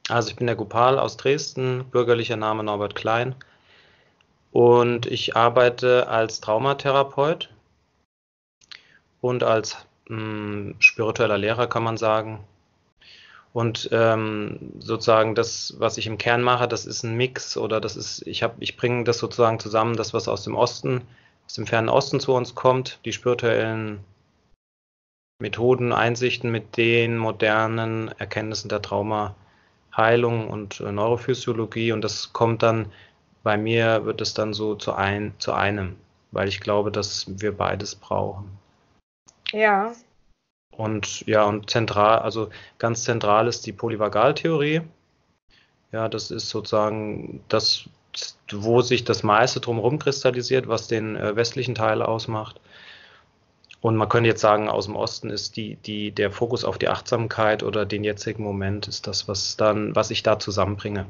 Also ich bin der Gopal aus Dresden, bürgerlicher Name Norbert Klein und ich arbeite als Traumatherapeut und als spiritueller Lehrer, kann man sagen. Und sozusagen das, was ich im Kern mache, das ist ein Mix oder ich bringe das sozusagen zusammen, das, was aus dem Osten, aus dem fernen Osten zu uns kommt, die spirituellen Methoden, Einsichten mit den modernen Erkenntnissen der Traumaheilung und Neurophysiologie, und das kommt dann, bei mir wird es dann so zu einem, weil ich glaube, dass wir beides brauchen. Ja. Und ja, und ganz zentral ist die Polyvagaltheorie. Ja, das ist sozusagen das, wo sich das meiste drumherum kristallisiert, was den westlichen Teil ausmacht. Und man könnte jetzt sagen, aus dem Osten ist der Fokus auf die Achtsamkeit oder den jetzigen Moment ist das, was ich da zusammenbringe.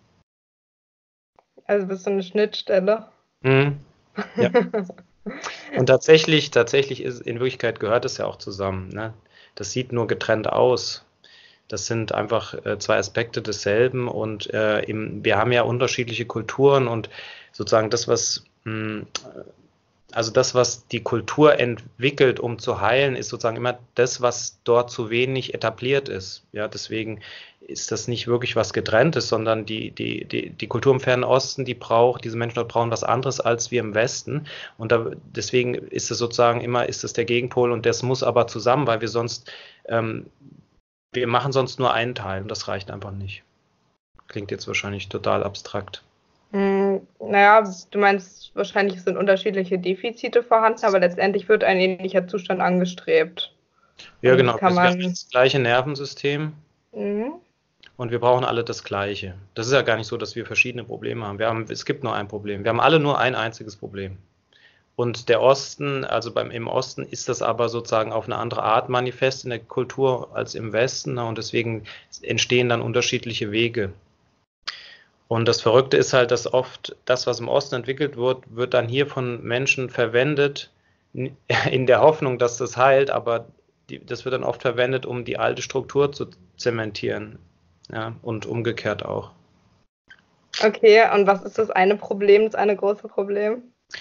Also bist du eine Schnittstelle? Ja. Und tatsächlich in Wirklichkeit gehört es ja auch zusammen, ne? Das sieht nur getrennt aus. Das sind einfach zwei Aspekte desselben, und wir haben ja unterschiedliche Kulturen, und sozusagen das, was die Kultur entwickelt, um zu heilen, ist sozusagen immer das, was dort zu wenig etabliert ist. Ja, deswegen ist das nicht wirklich was Getrenntes, sondern die Kultur im Fernen Osten, diese Menschen dort brauchen was anderes als wir im Westen. Und deswegen ist es sozusagen ist es der Gegenpol, und das muss aber zusammen, weil wir machen sonst nur einen Teil, und das reicht einfach nicht. Klingt jetzt wahrscheinlich total abstrakt. Naja, du meinst, wahrscheinlich sind unterschiedliche Defizite vorhanden, aber letztendlich wird ein ähnlicher Zustand angestrebt. Ja, genau. Wir haben das gleiche Nervensystem. Mhm. Und wir brauchen alle das Gleiche. Das ist ja gar nicht so, dass wir verschiedene Probleme haben. Es gibt nur ein Problem. Wir haben alle nur ein einziges Problem. Und der Osten, im Osten ist das aber sozusagen auf eine andere Art manifest in der Kultur als im Westen. Und deswegen entstehen dann unterschiedliche Wege. Und das Verrückte ist halt, dass oft das, was im Osten entwickelt wird dann hier von Menschen verwendet, in der Hoffnung, dass das heilt, aber das wird dann oft verwendet, um die alte Struktur zu zementieren. Ja, und umgekehrt auch. Okay, und was ist das eine Problem, das eine große Problem?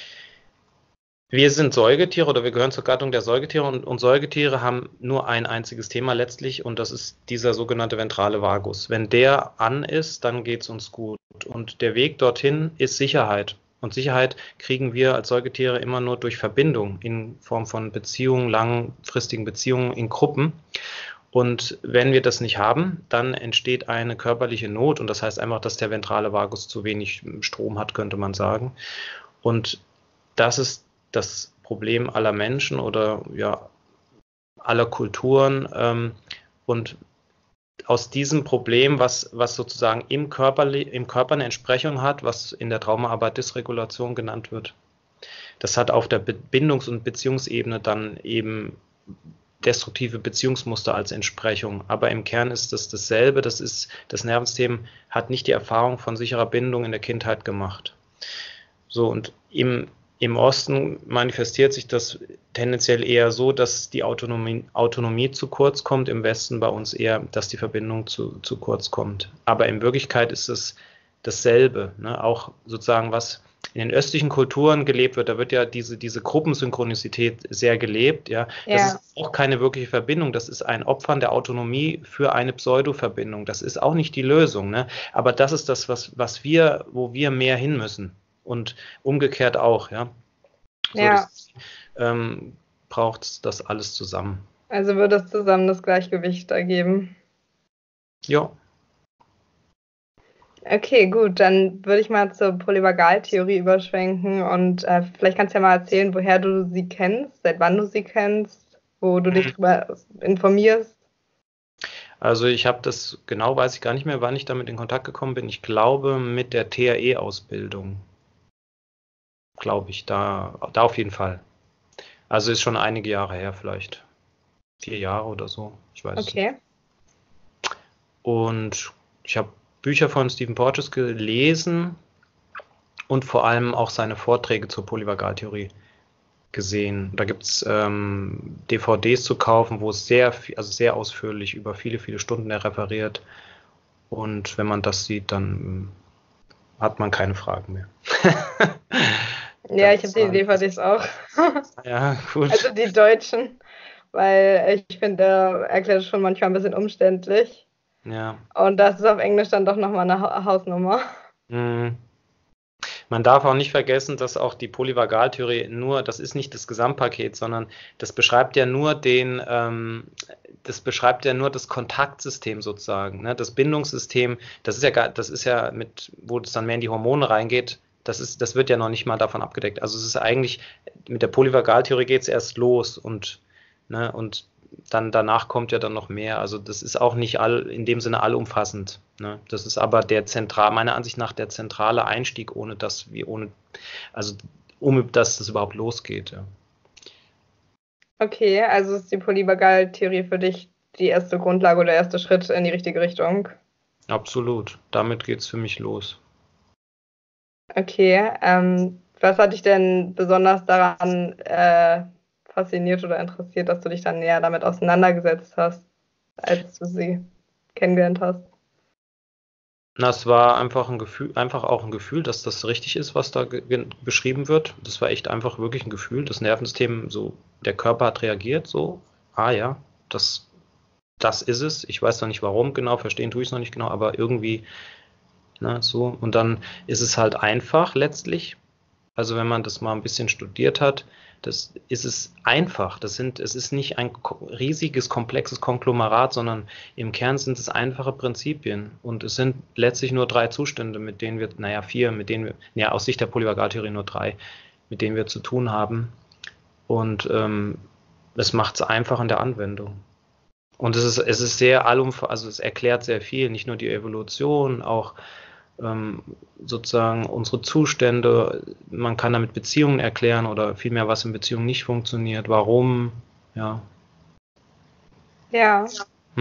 Wir sind Säugetiere, oder wir gehören zur Gattung der Säugetiere, und Säugetiere haben nur ein einziges Thema letztlich, und das ist dieser sogenannte ventrale Vagus. Wenn der an ist, dann geht es uns gut, und der Weg dorthin ist Sicherheit. Und Sicherheit kriegen wir als Säugetiere immer nur durch Verbindung in Form von Beziehungen, langfristigen Beziehungen in Gruppen. Und wenn wir das nicht haben, dann entsteht eine körperliche Not, und das heißt einfach, dass der ventrale Vagus zu wenig Strom hat, könnte man sagen. Und das ist das Problem aller Menschen oder ja aller Kulturen. Und aus diesem Problem, was sozusagen im Körper eine Entsprechung hat, was in der Traumaarbeit Dysregulation genannt wird, das hat auf der Bindungs- und Beziehungsebene dann eben destruktive Beziehungsmuster als Entsprechung. Aber im Kern ist das dasselbe. Das Nervensystem hat nicht die Erfahrung von sicherer Bindung in der Kindheit gemacht. So, und im Osten manifestiert sich das tendenziell eher so, dass die Autonomie zu kurz kommt, im Westen bei uns eher, dass die Verbindung zu kurz kommt. Aber in Wirklichkeit ist es dasselbe, ne? Auch sozusagen, was in den östlichen Kulturen gelebt wird, da wird ja diese Gruppensynchronizität sehr gelebt. Ja? Das ist auch keine wirkliche Verbindung, das ist ein Opfern der Autonomie für eine Pseudo-Verbindung. Das ist auch nicht die Lösung, ne? Aber das ist das, wo wir mehr hin müssen. Und umgekehrt auch, ja. Braucht das alles zusammen. Also wird es zusammen das Gleichgewicht ergeben. Ja. Okay, gut, dann würde ich mal zur Polyvagaltheorie überschwenken, und vielleicht kannst du ja mal erzählen, woher du sie kennst, seit wann du sie kennst, wo du dich darüber informierst. Also weiß ich gar nicht mehr, wann ich damit in Kontakt gekommen bin. Ich glaube mit der TAE-Ausbildung. Glaube ich, da auf jeden Fall. Also ist schon einige Jahre her, vielleicht 4 Jahre oder so. Ich weiß es nicht. Und ich habe Bücher von Stephen Porges gelesen und vor allem auch seine Vorträge zur Polyvagaltheorie gesehen. Da gibt es DVDs zu kaufen, wo es sehr ausführlich über viele, viele Stunden er referiert. Und wenn man das sieht, dann hat man keine Fragen mehr. Ja, ich habe die DVDs auch. Ja, gut. Also die deutschen, weil ich finde, der erklärt es schon manchmal ein bisschen umständlich. Ja. Und das ist auf Englisch dann doch nochmal eine Hausnummer. Mhm. Man darf auch nicht vergessen, dass auch die Polyvagaltheorie das ist nicht das Gesamtpaket, sondern das beschreibt ja nur das Kontaktsystem sozusagen, ne? Das Bindungssystem, das ist ja wo es dann mehr in die Hormone reingeht, das wird ja noch nicht mal davon abgedeckt. Also es ist eigentlich, mit der Polyvagaltheorie geht es erst los und dann danach kommt ja dann noch mehr. Also das ist auch nicht in dem Sinne allumfassend. Ne? Das ist aber meiner Ansicht nach der zentrale Einstieg, das überhaupt losgeht. Ja. Okay, also ist die Polyvagaltheorie für dich die erste Grundlage oder der erste Schritt in die richtige Richtung? Absolut. Damit geht es für mich los. Okay, was hat dich denn besonders daran fasziniert oder interessiert, dass du dich dann näher damit auseinandergesetzt hast, als du sie kennengelernt hast? Das war einfach auch ein Gefühl, dass das richtig ist, was da beschrieben wird. Das war echt einfach wirklich ein Gefühl. Das Nervensystem, so, der Körper hat reagiert, so, ja, das ist es. Ich weiß noch nicht warum genau, verstehen tue ich es noch nicht genau, aber irgendwie, ne, so. Und dann ist es halt einfach letztlich. Also wenn man das mal ein bisschen studiert hat, ist es einfach. Es ist nicht ein riesiges, komplexes Konglomerat, sondern im Kern sind es einfache Prinzipien. Und es sind letztlich nur 3 Zustände, aus Sicht der Polyvagaltheorie nur 3, mit denen wir zu tun haben. Und es macht es einfach in der Anwendung. Und es ist sehr also es erklärt sehr viel, nicht nur die Evolution, auch sozusagen unsere Zustände. Man kann damit Beziehungen erklären oder vielmehr, was in Beziehungen nicht funktioniert, warum, ja. Ja.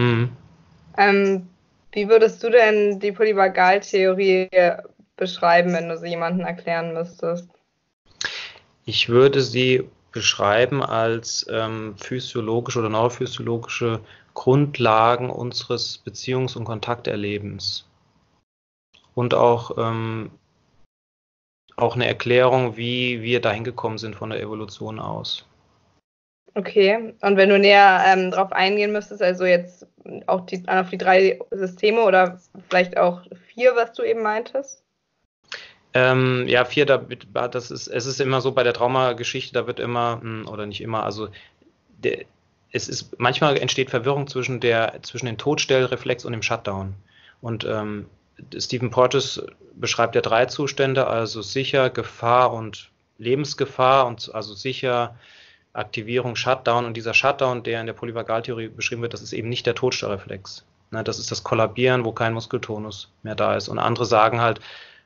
Wie würdest du denn die Polyvagaltheorie beschreiben, wenn du sie jemandem erklären müsstest? Ich würde sie beschreiben als physiologische oder neurophysiologische Grundlagen unseres Beziehungs- und Kontakterlebens. Und auch eine Erklärung, wie wir dahin gekommen sind von der Evolution aus. Okay, und wenn du näher darauf eingehen müsstest, also jetzt auch auf die 3 Systeme oder vielleicht auch 4, was du eben meintest? Ja, 4, es ist immer so bei der Traumageschichte, da wird immer, oder nicht immer, also manchmal entsteht Verwirrung zwischen den Todstellreflex und dem Shutdown. Und Stephen Porges beschreibt ja 3 Zustände, also sicher, Gefahr und Lebensgefahr, und also sicher, Aktivierung, Shutdown. Und dieser Shutdown, der in der Polyvagaltheorie beschrieben wird, das ist eben nicht der Todstellreflex. Ne, das ist das Kollabieren, wo kein Muskeltonus mehr da ist. Und andere sagen halt,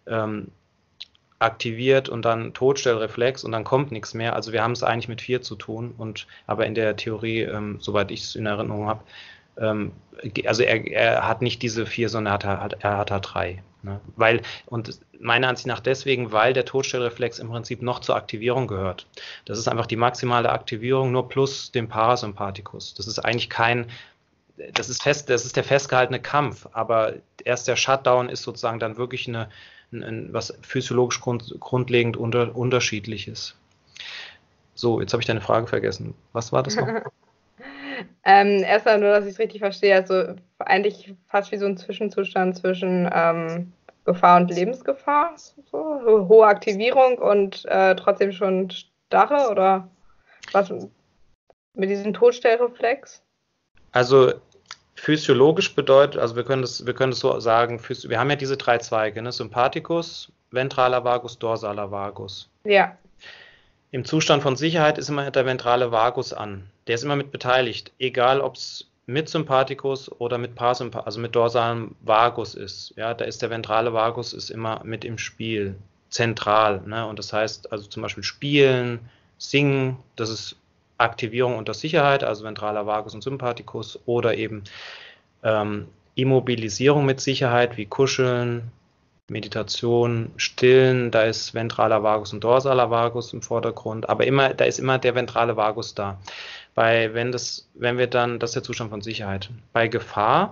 aktiviert und dann Todstellreflex und dann kommt nichts mehr. Also wir haben es eigentlich mit 4 zu tun, aber in der Theorie, soweit ich es in Erinnerung habe, also er hat nicht diese 4, sondern er hat halt 3. Ne? Und meiner Ansicht nach deswegen, weil der Todstellreflex im Prinzip noch zur Aktivierung gehört. Das ist einfach die maximale Aktivierung, nur plus dem Parasympathikus. Das ist eigentlich das ist der festgehaltene Kampf, aber erst der Shutdown ist sozusagen dann wirklich was physiologisch grundlegend unterschiedliches. So, jetzt habe ich deine Frage vergessen. Was war das noch? Erstmal nur, dass ich es richtig verstehe, also eigentlich fast wie so ein Zwischenzustand zwischen Gefahr und Lebensgefahr, so hohe Aktivierung und trotzdem schon Starre oder was mit diesem Todstellreflex? Also physiologisch bedeutet, also wir können das so sagen, wir haben ja diese 3 Zweige, ne? Sympathikus, ventraler Vagus, dorsaler Vagus. Ja. Im Zustand von Sicherheit ist immer der ventrale Vagus an. Der ist immer mit beteiligt, egal ob es mit Sympathikus oder mit also mit dorsalem Vagus ist. Ja, da ist der ventrale Vagus ist immer mit im Spiel, zentral. Ne? Und das heißt also zum Beispiel Spielen, Singen, das ist Aktivierung unter Sicherheit, also ventraler Vagus und Sympathikus, oder eben Immobilisierung mit Sicherheit, wie Kuscheln, Meditation, Stillen, da ist ventraler Vagus und dorsaler Vagus im Vordergrund, aber da ist immer der ventrale Vagus da. Das ist der Zustand von Sicherheit. Bei Gefahr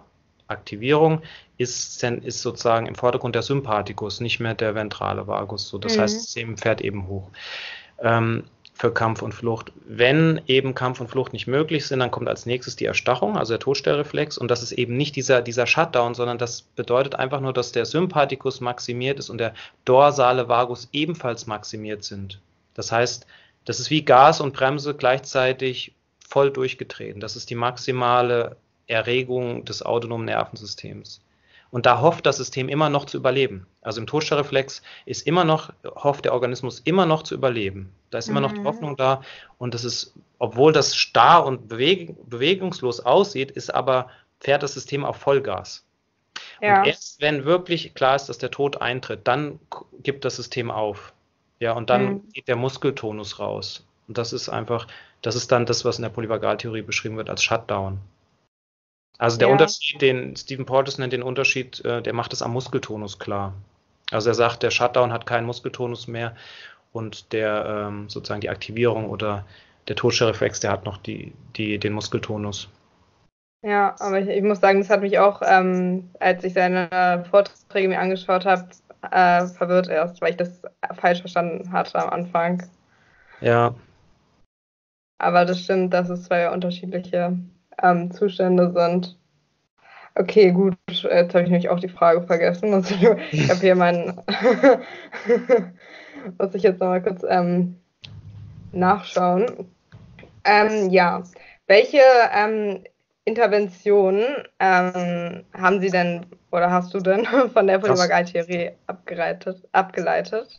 Aktivierung ist sozusagen im Vordergrund der Sympathikus, nicht mehr der ventrale Vagus. So, das heißt, das System fährt eben hoch. Für Kampf und Flucht. Wenn eben Kampf und Flucht nicht möglich sind, dann kommt als nächstes die Erstarrung, also der Todstellreflex, und das ist eben nicht dieser Shutdown, sondern das bedeutet einfach nur, dass der Sympathikus maximiert ist und der dorsale Vagus ebenfalls maximiert sind. Das heißt, das ist wie Gas und Bremse gleichzeitig voll durchgetreten. Das ist die maximale Erregung des autonomen Nervensystems. Und da hofft das System immer noch zu überleben. Also im Todstellreflex hofft der Organismus immer noch zu überleben. Da ist immer noch die Hoffnung da. Und das ist, obwohl das starr und bewegungslos aussieht, fährt das System auf Vollgas. Ja. Und erst wenn wirklich klar ist, dass der Tod eintritt, dann gibt das System auf. Ja, und dann geht der Muskeltonus raus. Und das ist dann das, was in der Polyvagaltheorie beschrieben wird als Shutdown. Also der Unterschied, den Stephen Porges nennt den Unterschied, der macht es am Muskeltonus klar. Also er sagt, der Shutdown hat keinen Muskeltonus mehr und sozusagen die Aktivierung oder der Todstellreflex, der hat noch den Muskeltonus. Ja, aber ich muss sagen, das hat mich auch, als ich seine Vorträge mir angeschaut habe, verwirrt erst, weil ich das falsch verstanden hatte am Anfang. Ja. Aber das stimmt, dass es zwei unterschiedliche Zustände sind. Okay, gut, jetzt habe ich nämlich auch die Frage vergessen. Ich habe hier muss ich jetzt nochmal kurz nachschauen. Ja, welche Interventionen haben Sie denn oder hast du denn von der Polyvagaltheorie abgeleitet?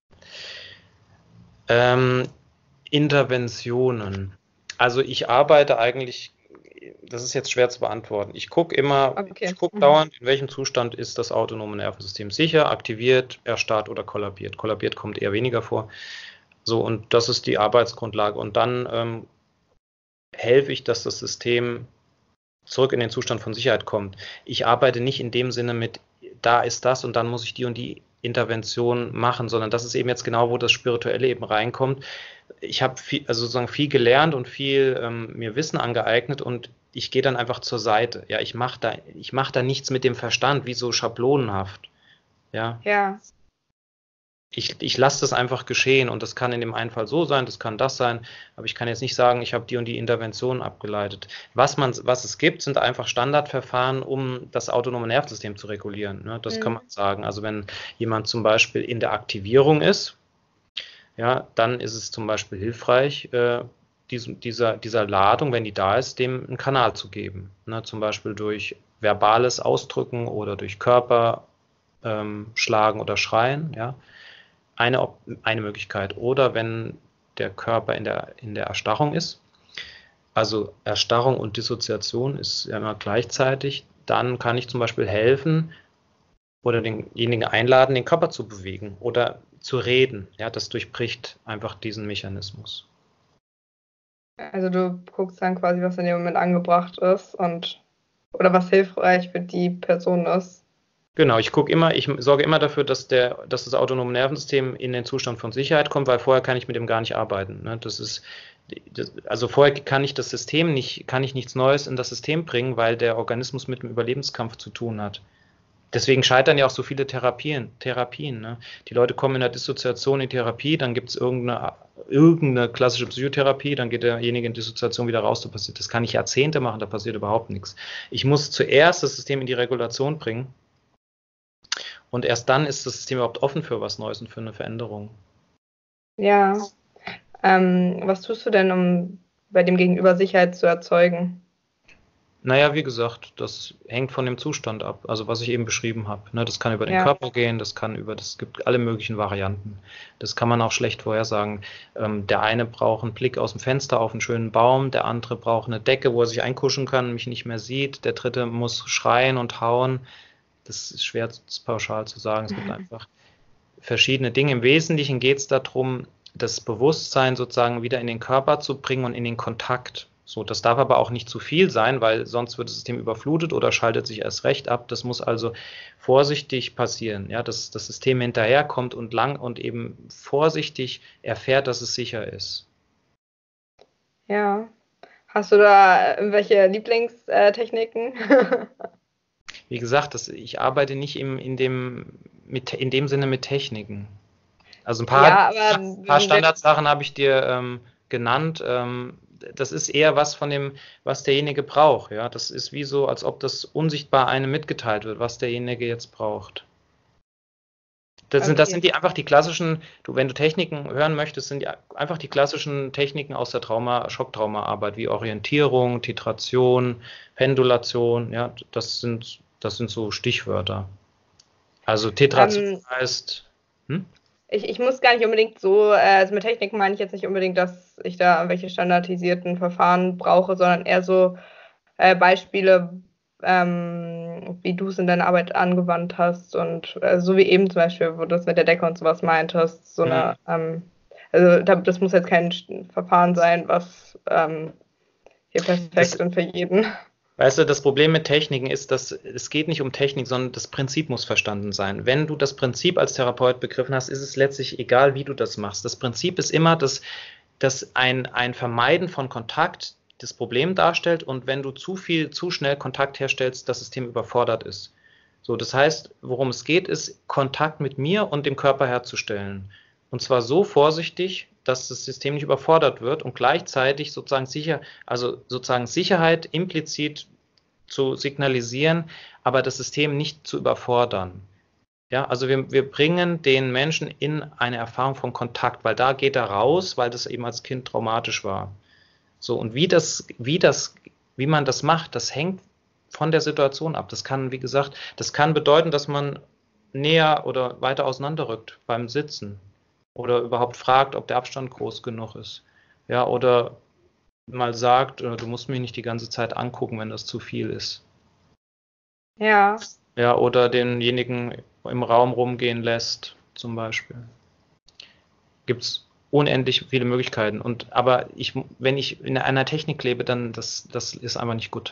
Interventionen. Also ich arbeite eigentlich, das ist jetzt schwer zu beantworten. Ich gucke dauernd, in welchem Zustand ist das autonome Nervensystem sicher, aktiviert, erstarrt oder kollabiert. Kollabiert kommt eher weniger vor. So, und das ist die Arbeitsgrundlage. Und dann helfe ich, dass das System zurück in den Zustand von Sicherheit kommt. Ich arbeite nicht in dem Sinne mit, da ist das und dann muss ich die und die Intervention machen, sondern das ist eben jetzt genau, wo das Spirituelle eben reinkommt. Ich habe viel gelernt und viel mir Wissen angeeignet und ich gehe dann einfach zur Seite. Ja, ich mache da nichts mit dem Verstand, wie so schablonenhaft. Ja. Ja. Ich lasse das einfach geschehen und das kann in dem einen Fall so sein, das kann das sein, aber ich kann jetzt nicht sagen, ich habe die und die Intervention abgeleitet. Was es gibt, sind einfach Standardverfahren, um das autonome Nervensystem zu regulieren. Ne? Das kann man sagen. Also wenn jemand zum Beispiel in der Aktivierung ist, ja, dann ist es zum Beispiel hilfreich, dieser Ladung, wenn die da ist, dem einen Kanal zu geben. Ne? Zum Beispiel durch verbales Ausdrücken oder durch Körper schlagen oder schreien, ja. Eine Möglichkeit. Oder wenn der Körper in der Erstarrung ist, also Erstarrung und Dissoziation ist ja immer gleichzeitig, dann kann ich zum Beispiel helfen oder denjenigen einladen, den Körper zu bewegen oder zu reden. Ja, das durchbricht einfach diesen Mechanismus. Also du guckst dann quasi, was in dem Moment angebracht ist oder was hilfreich für die Person ist. Genau, ich sorge immer dafür, dass das autonome Nervensystem in den Zustand von Sicherheit kommt, weil vorher kann ich mit dem gar nicht arbeiten. Ne? Also vorher kann ich nichts Neues in das System bringen, weil der Organismus mit dem Überlebenskampf zu tun hat. Deswegen scheitern ja auch so viele Therapien. Ne? Die Leute kommen in der Dissoziation in Therapie, dann gibt es irgendeine klassische Psychotherapie, dann geht derjenige in Dissoziation wieder raus. Das kann ich Jahrzehnte machen, da passiert überhaupt nichts. Ich muss zuerst das System in die Regulation bringen. Und erst dann ist das System überhaupt offen für was Neues und für eine Veränderung. Ja. Was tust du denn, um bei dem Gegenüber Sicherheit zu erzeugen? Naja, wie gesagt, das hängt von dem Zustand ab, also was ich eben beschrieben habe. Ne, das kann über den Körper gehen, das gibt alle möglichen Varianten. Das kann man auch schlecht vorhersagen. Der eine braucht einen Blick aus dem Fenster auf einen schönen Baum, der andere braucht eine Decke, wo er sich einkuscheln kann, mich nicht mehr sieht, der dritte muss schreien und hauen. Das ist schwer pauschal zu sagen. Es gibt einfach verschiedene Dinge. Im Wesentlichen geht es darum, das Bewusstsein sozusagen wieder in den Körper zu bringen und in den Kontakt. So, das darf aber auch nicht zu viel sein, weil sonst wird das System überflutet oder schaltet sich erst recht ab. Das muss also vorsichtig passieren, ja, dass das System hinterherkommt und eben vorsichtig erfährt, dass es sicher ist. Ja. Hast du da irgendwelche Lieblingstechniken? wie gesagt, ich arbeite nicht in dem Sinne mit Techniken. Also Ja, ein paar Standardsachen habe ich dir genannt. Das ist eher was von dem, was derjenige braucht. Ja, das ist wie so, als ob das unsichtbar einem mitgeteilt wird, was derjenige jetzt braucht. Das sind einfach die klassischen, wenn du Techniken hören möchtest, sind einfach die klassischen Techniken aus der Schocktraumaarbeit, wie Orientierung, Titration, Pendulation, ja, das sind so Stichwörter. Also Titration heißt, Ich muss gar nicht unbedingt so, also mit Techniken meine ich jetzt nicht unbedingt, dass ich da irgendwelche standardisierten Verfahren brauche, sondern eher so Beispiele, wie du es in deiner Arbeit angewandt hast und so wie eben zum Beispiel, wo du es mit der Decke und sowas meintest, so eine, also das muss jetzt kein Verfahren sein, was hier perfekt sind für jeden. Weißt du, das Problem mit Techniken ist, dass es geht nicht um Technik, sondern das Prinzip muss verstanden sein. Wenn du das Prinzip als Therapeut begriffen hast, ist es letztlich egal, wie du das machst. Das Prinzip ist immer, dass ein Vermeiden von Kontakt das Problem darstellt und wenn du zu schnell Kontakt herstellst, das System überfordert ist. So, das heißt, worum es geht, ist Kontakt mit mir und dem Körper herzustellen. Und zwar so vorsichtig, dass das System nicht überfordert wird und gleichzeitig sozusagen Sicherheit implizit zu signalisieren, aber das System nicht zu überfordern. Ja, also wir bringen den Menschen in eine Erfahrung von Kontakt, weil da geht er raus, weil das eben als Kind traumatisch war. So, und wie man das macht, das hängt von der Situation ab. Das kann, wie gesagt, das kann bedeuten, dass man näher oder weiter auseinanderrückt beim Sitzen oder überhaupt fragt, ob der Abstand groß genug ist. Ja, oder mal sagt, du musst mich nicht die ganze Zeit angucken, wenn das zu viel ist. Ja. Ja, oder denjenigen im Raum rumgehen lässt, zum Beispiel. Gibt es unendlich viele Möglichkeiten. Aber wenn ich in einer Technik lebe, dann das ist einfach nicht gut.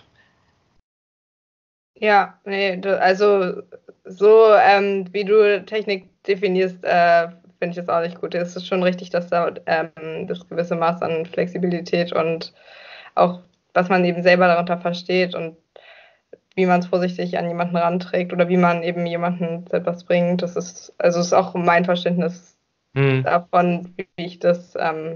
Ja, nee, also so wie du Technik definierst, finde ich das auch nicht gut. Es ist schon richtig, dass da das gewisse Maß an Flexibilität und auch, was man eben selber darunter versteht und wie man es vorsichtig an jemanden ranträgt oder wie man eben jemanden zu etwas bringt. Das ist auch mein Verständnis davon, wie ich das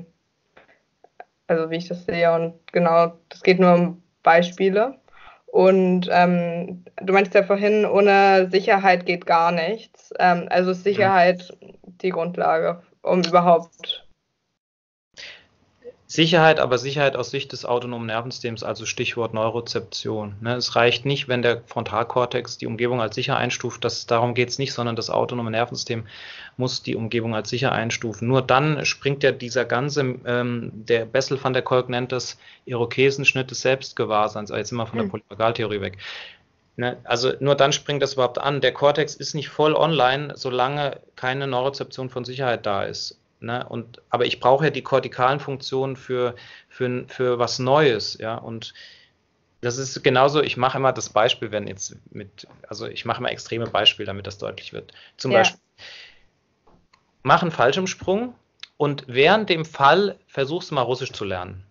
sehe. Und genau, das geht nur um Beispiele. Und du meinst ja vorhin, ohne Sicherheit geht gar nichts. Also ist Sicherheit die Grundlage, um überhaupt. Sicherheit, aber Sicherheit aus Sicht des autonomen Nervensystems, also Stichwort Neurozeption. Ne? Es reicht nicht, wenn der Frontalkortex die Umgebung als sicher einstuft, darum geht es nicht, sondern das autonome Nervensystem muss die Umgebung als sicher einstufen. Nur dann springt ja dieser ganze, der Bessel van der Kolk nennt das Irokesenschnitt des Selbstgewahrseins, jetzt sind wir von der Polyvagaltheorie weg. Ne? Also nur dann springt das überhaupt an. Der Kortex ist nicht voll online, solange keine Neurozeption von Sicherheit da ist. Ne? Aber ich brauche ja die kortikalen Funktionen für was Neues, ja. Und das ist genauso, ich mache immer das Beispiel, ich mache immer extreme Beispiele, damit das deutlich wird. Zum Beispiel, mach einen Fallschirmsprung und während dem Fall versuchst du mal Russisch zu lernen.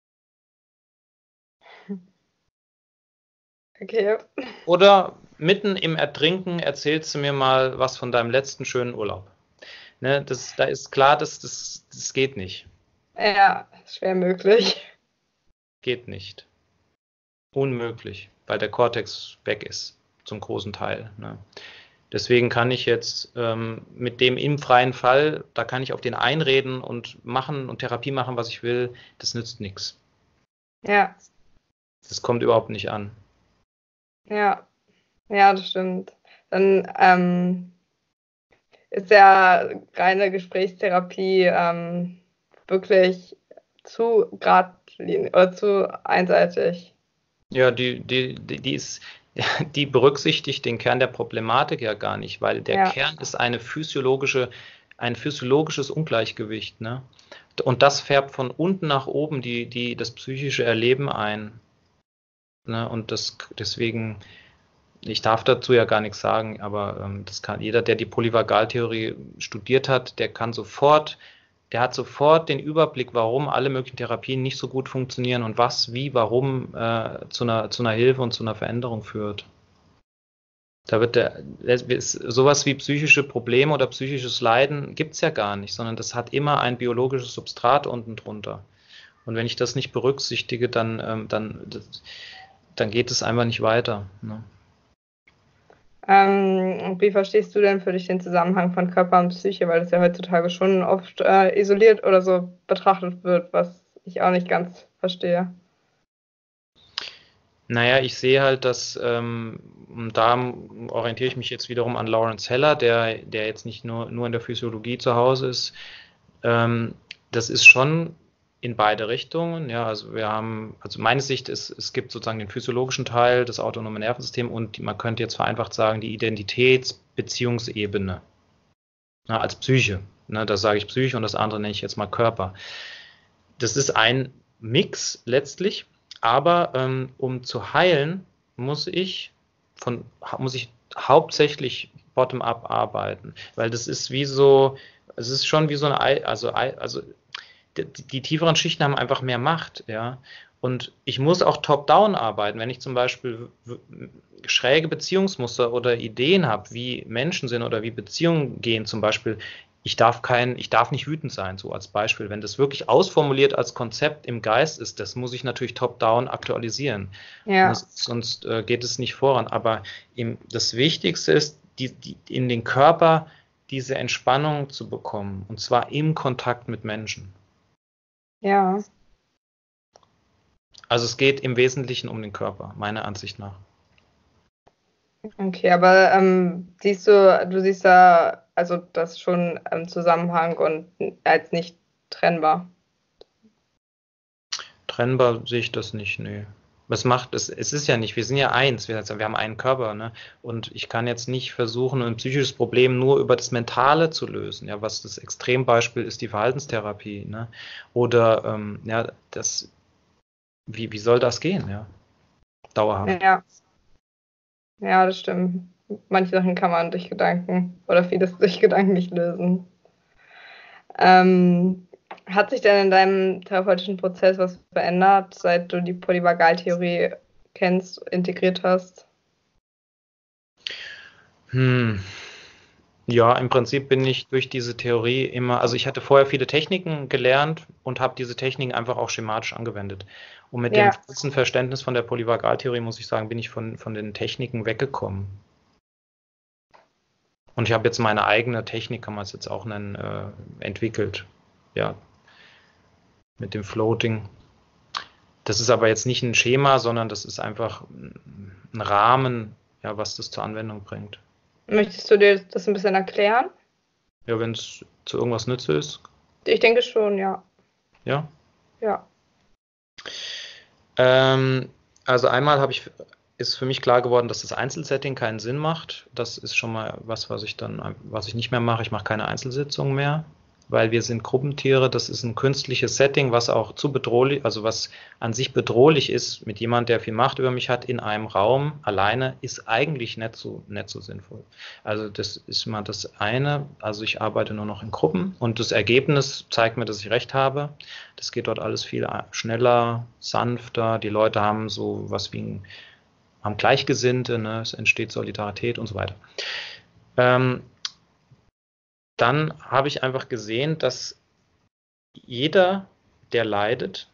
Okay. Oder mitten im Ertrinken erzählst du mir mal was von deinem letzten schönen Urlaub. Ne, da ist klar, das geht nicht. Ja, schwer möglich. Geht nicht. Unmöglich, weil der Kortex weg ist, zum großen Teil. Ne? Deswegen kann ich jetzt mit dem im freien Fall, da kann ich auf den einreden und machen und Therapie machen, was ich will, das nützt nichts. Ja. Das kommt überhaupt nicht an. Ja, das stimmt. Dann ist ja reine Gesprächstherapie wirklich zu geradlinig oder zu einseitig. Ja, die berücksichtigt den Kern der Problematik ja gar nicht, weil der Kern ist ein physiologisches Ungleichgewicht. Ne? Und das färbt von unten nach oben das psychische Erleben ein. Ne? Und deswegen, ich darf dazu ja gar nichts sagen, aber das kann jeder, der die Polyvagaltheorie studiert hat, der hat sofort den Überblick, warum alle möglichen Therapien nicht so gut funktionieren und warum zu einer Hilfe und zu einer Veränderung führt. Da wird sowas wie psychische Probleme oder psychisches Leiden gibt es ja gar nicht, sondern das hat immer ein biologisches Substrat unten drunter. Und wenn ich das nicht berücksichtige, dann geht es einfach nicht weiter. Ne? Wie verstehst du denn für dich den Zusammenhang von Körper und Psyche, weil das ja heutzutage schon oft isoliert oder so betrachtet wird, was ich auch nicht ganz verstehe? Naja, ich sehe halt, dass, da orientiere ich mich jetzt wiederum an Lawrence Heller, der jetzt nicht nur in der Physiologie zu Hause ist. Das ist schon in beide Richtungen. Ja, also meine Sicht ist, es gibt sozusagen den physiologischen Teil, das autonome Nervensystem und man könnte jetzt vereinfacht sagen, die Identitätsbeziehungsebene, als Psyche. Ne, das sage ich Psyche und das andere nenne ich jetzt mal Körper. Das ist ein Mix letztlich, aber um zu heilen, muss ich hauptsächlich bottom-up arbeiten, weil das ist es ist schon wie so eine, also die tieferen Schichten haben einfach mehr Macht, ja. Und ich muss auch top-down arbeiten. Wenn ich zum Beispiel schräge Beziehungsmuster oder Ideen habe, wie Menschen sind oder wie Beziehungen gehen, zum Beispiel, ich darf nicht wütend sein, so als Beispiel. Wenn das wirklich ausformuliert als Konzept im Geist ist, das muss ich natürlich top-down aktualisieren. Ja. Sonst geht es nicht voran. Aber das Wichtigste ist, in den Körper diese Entspannung zu bekommen. Und zwar im Kontakt mit Menschen. Ja. Also es geht im Wesentlichen um den Körper, meiner Ansicht nach. Okay, aber du siehst da also das schon im Zusammenhang und als nicht trennbar. Trennbar sehe ich das nicht, nee. Was macht es? Es ist ja nicht, wir sind ja eins, wir haben einen Körper, ne? Und ich kann jetzt nicht versuchen, ein psychisches Problem nur über das Mentale zu lösen, ja, was das Extrembeispiel ist, die Verhaltenstherapie, ne? Oder wie soll das gehen, ja? Dauerhaft. Ja. Ja, das stimmt. Manche Sachen kann man durch Gedanken oder vieles durch Gedanken nicht lösen. Hat sich denn in deinem therapeutischen Prozess was verändert, seit du die Polyvagaltheorie kennst, integriert hast? Ja, im Prinzip bin ich durch diese Theorie also ich hatte vorher viele Techniken gelernt und habe diese Techniken einfach auch schematisch angewendet. Und mit dem kurzen Verständnis von der Polyvagaltheorie, muss ich sagen, bin ich von den Techniken weggekommen. Und ich habe jetzt meine eigene Technik, kann man es jetzt auch nennen, entwickelt. Ja, mit dem Floating. Das ist aber jetzt nicht ein Schema, sondern das ist einfach ein Rahmen, ja, was das zur Anwendung bringt. Möchtest du dir das ein bisschen erklären? Ja, wenn es zu irgendwas nützlich ist. Ich denke schon, ja. Ja? Ja. Also einmal ist für mich klar geworden, dass das Einzelsetting keinen Sinn macht. Das ist schon mal was ich nicht mehr mache. Ich mache keine Einzelsitzungen mehr, weil wir sind Gruppentiere. Das ist ein künstliches Setting, was auch was an sich bedrohlich ist mit jemandem, der viel Macht über mich hat, in einem Raum alleine, ist eigentlich nicht so sinnvoll. Also das ist mal das eine. Also ich arbeite nur noch in Gruppen und das Ergebnis zeigt mir, dass ich recht habe. Das geht dort alles viel schneller, sanfter. Die Leute haben haben Gleichgesinnte, ne? Es entsteht Solidarität und so weiter. Dann habe ich einfach gesehen, dass jeder, der leidet,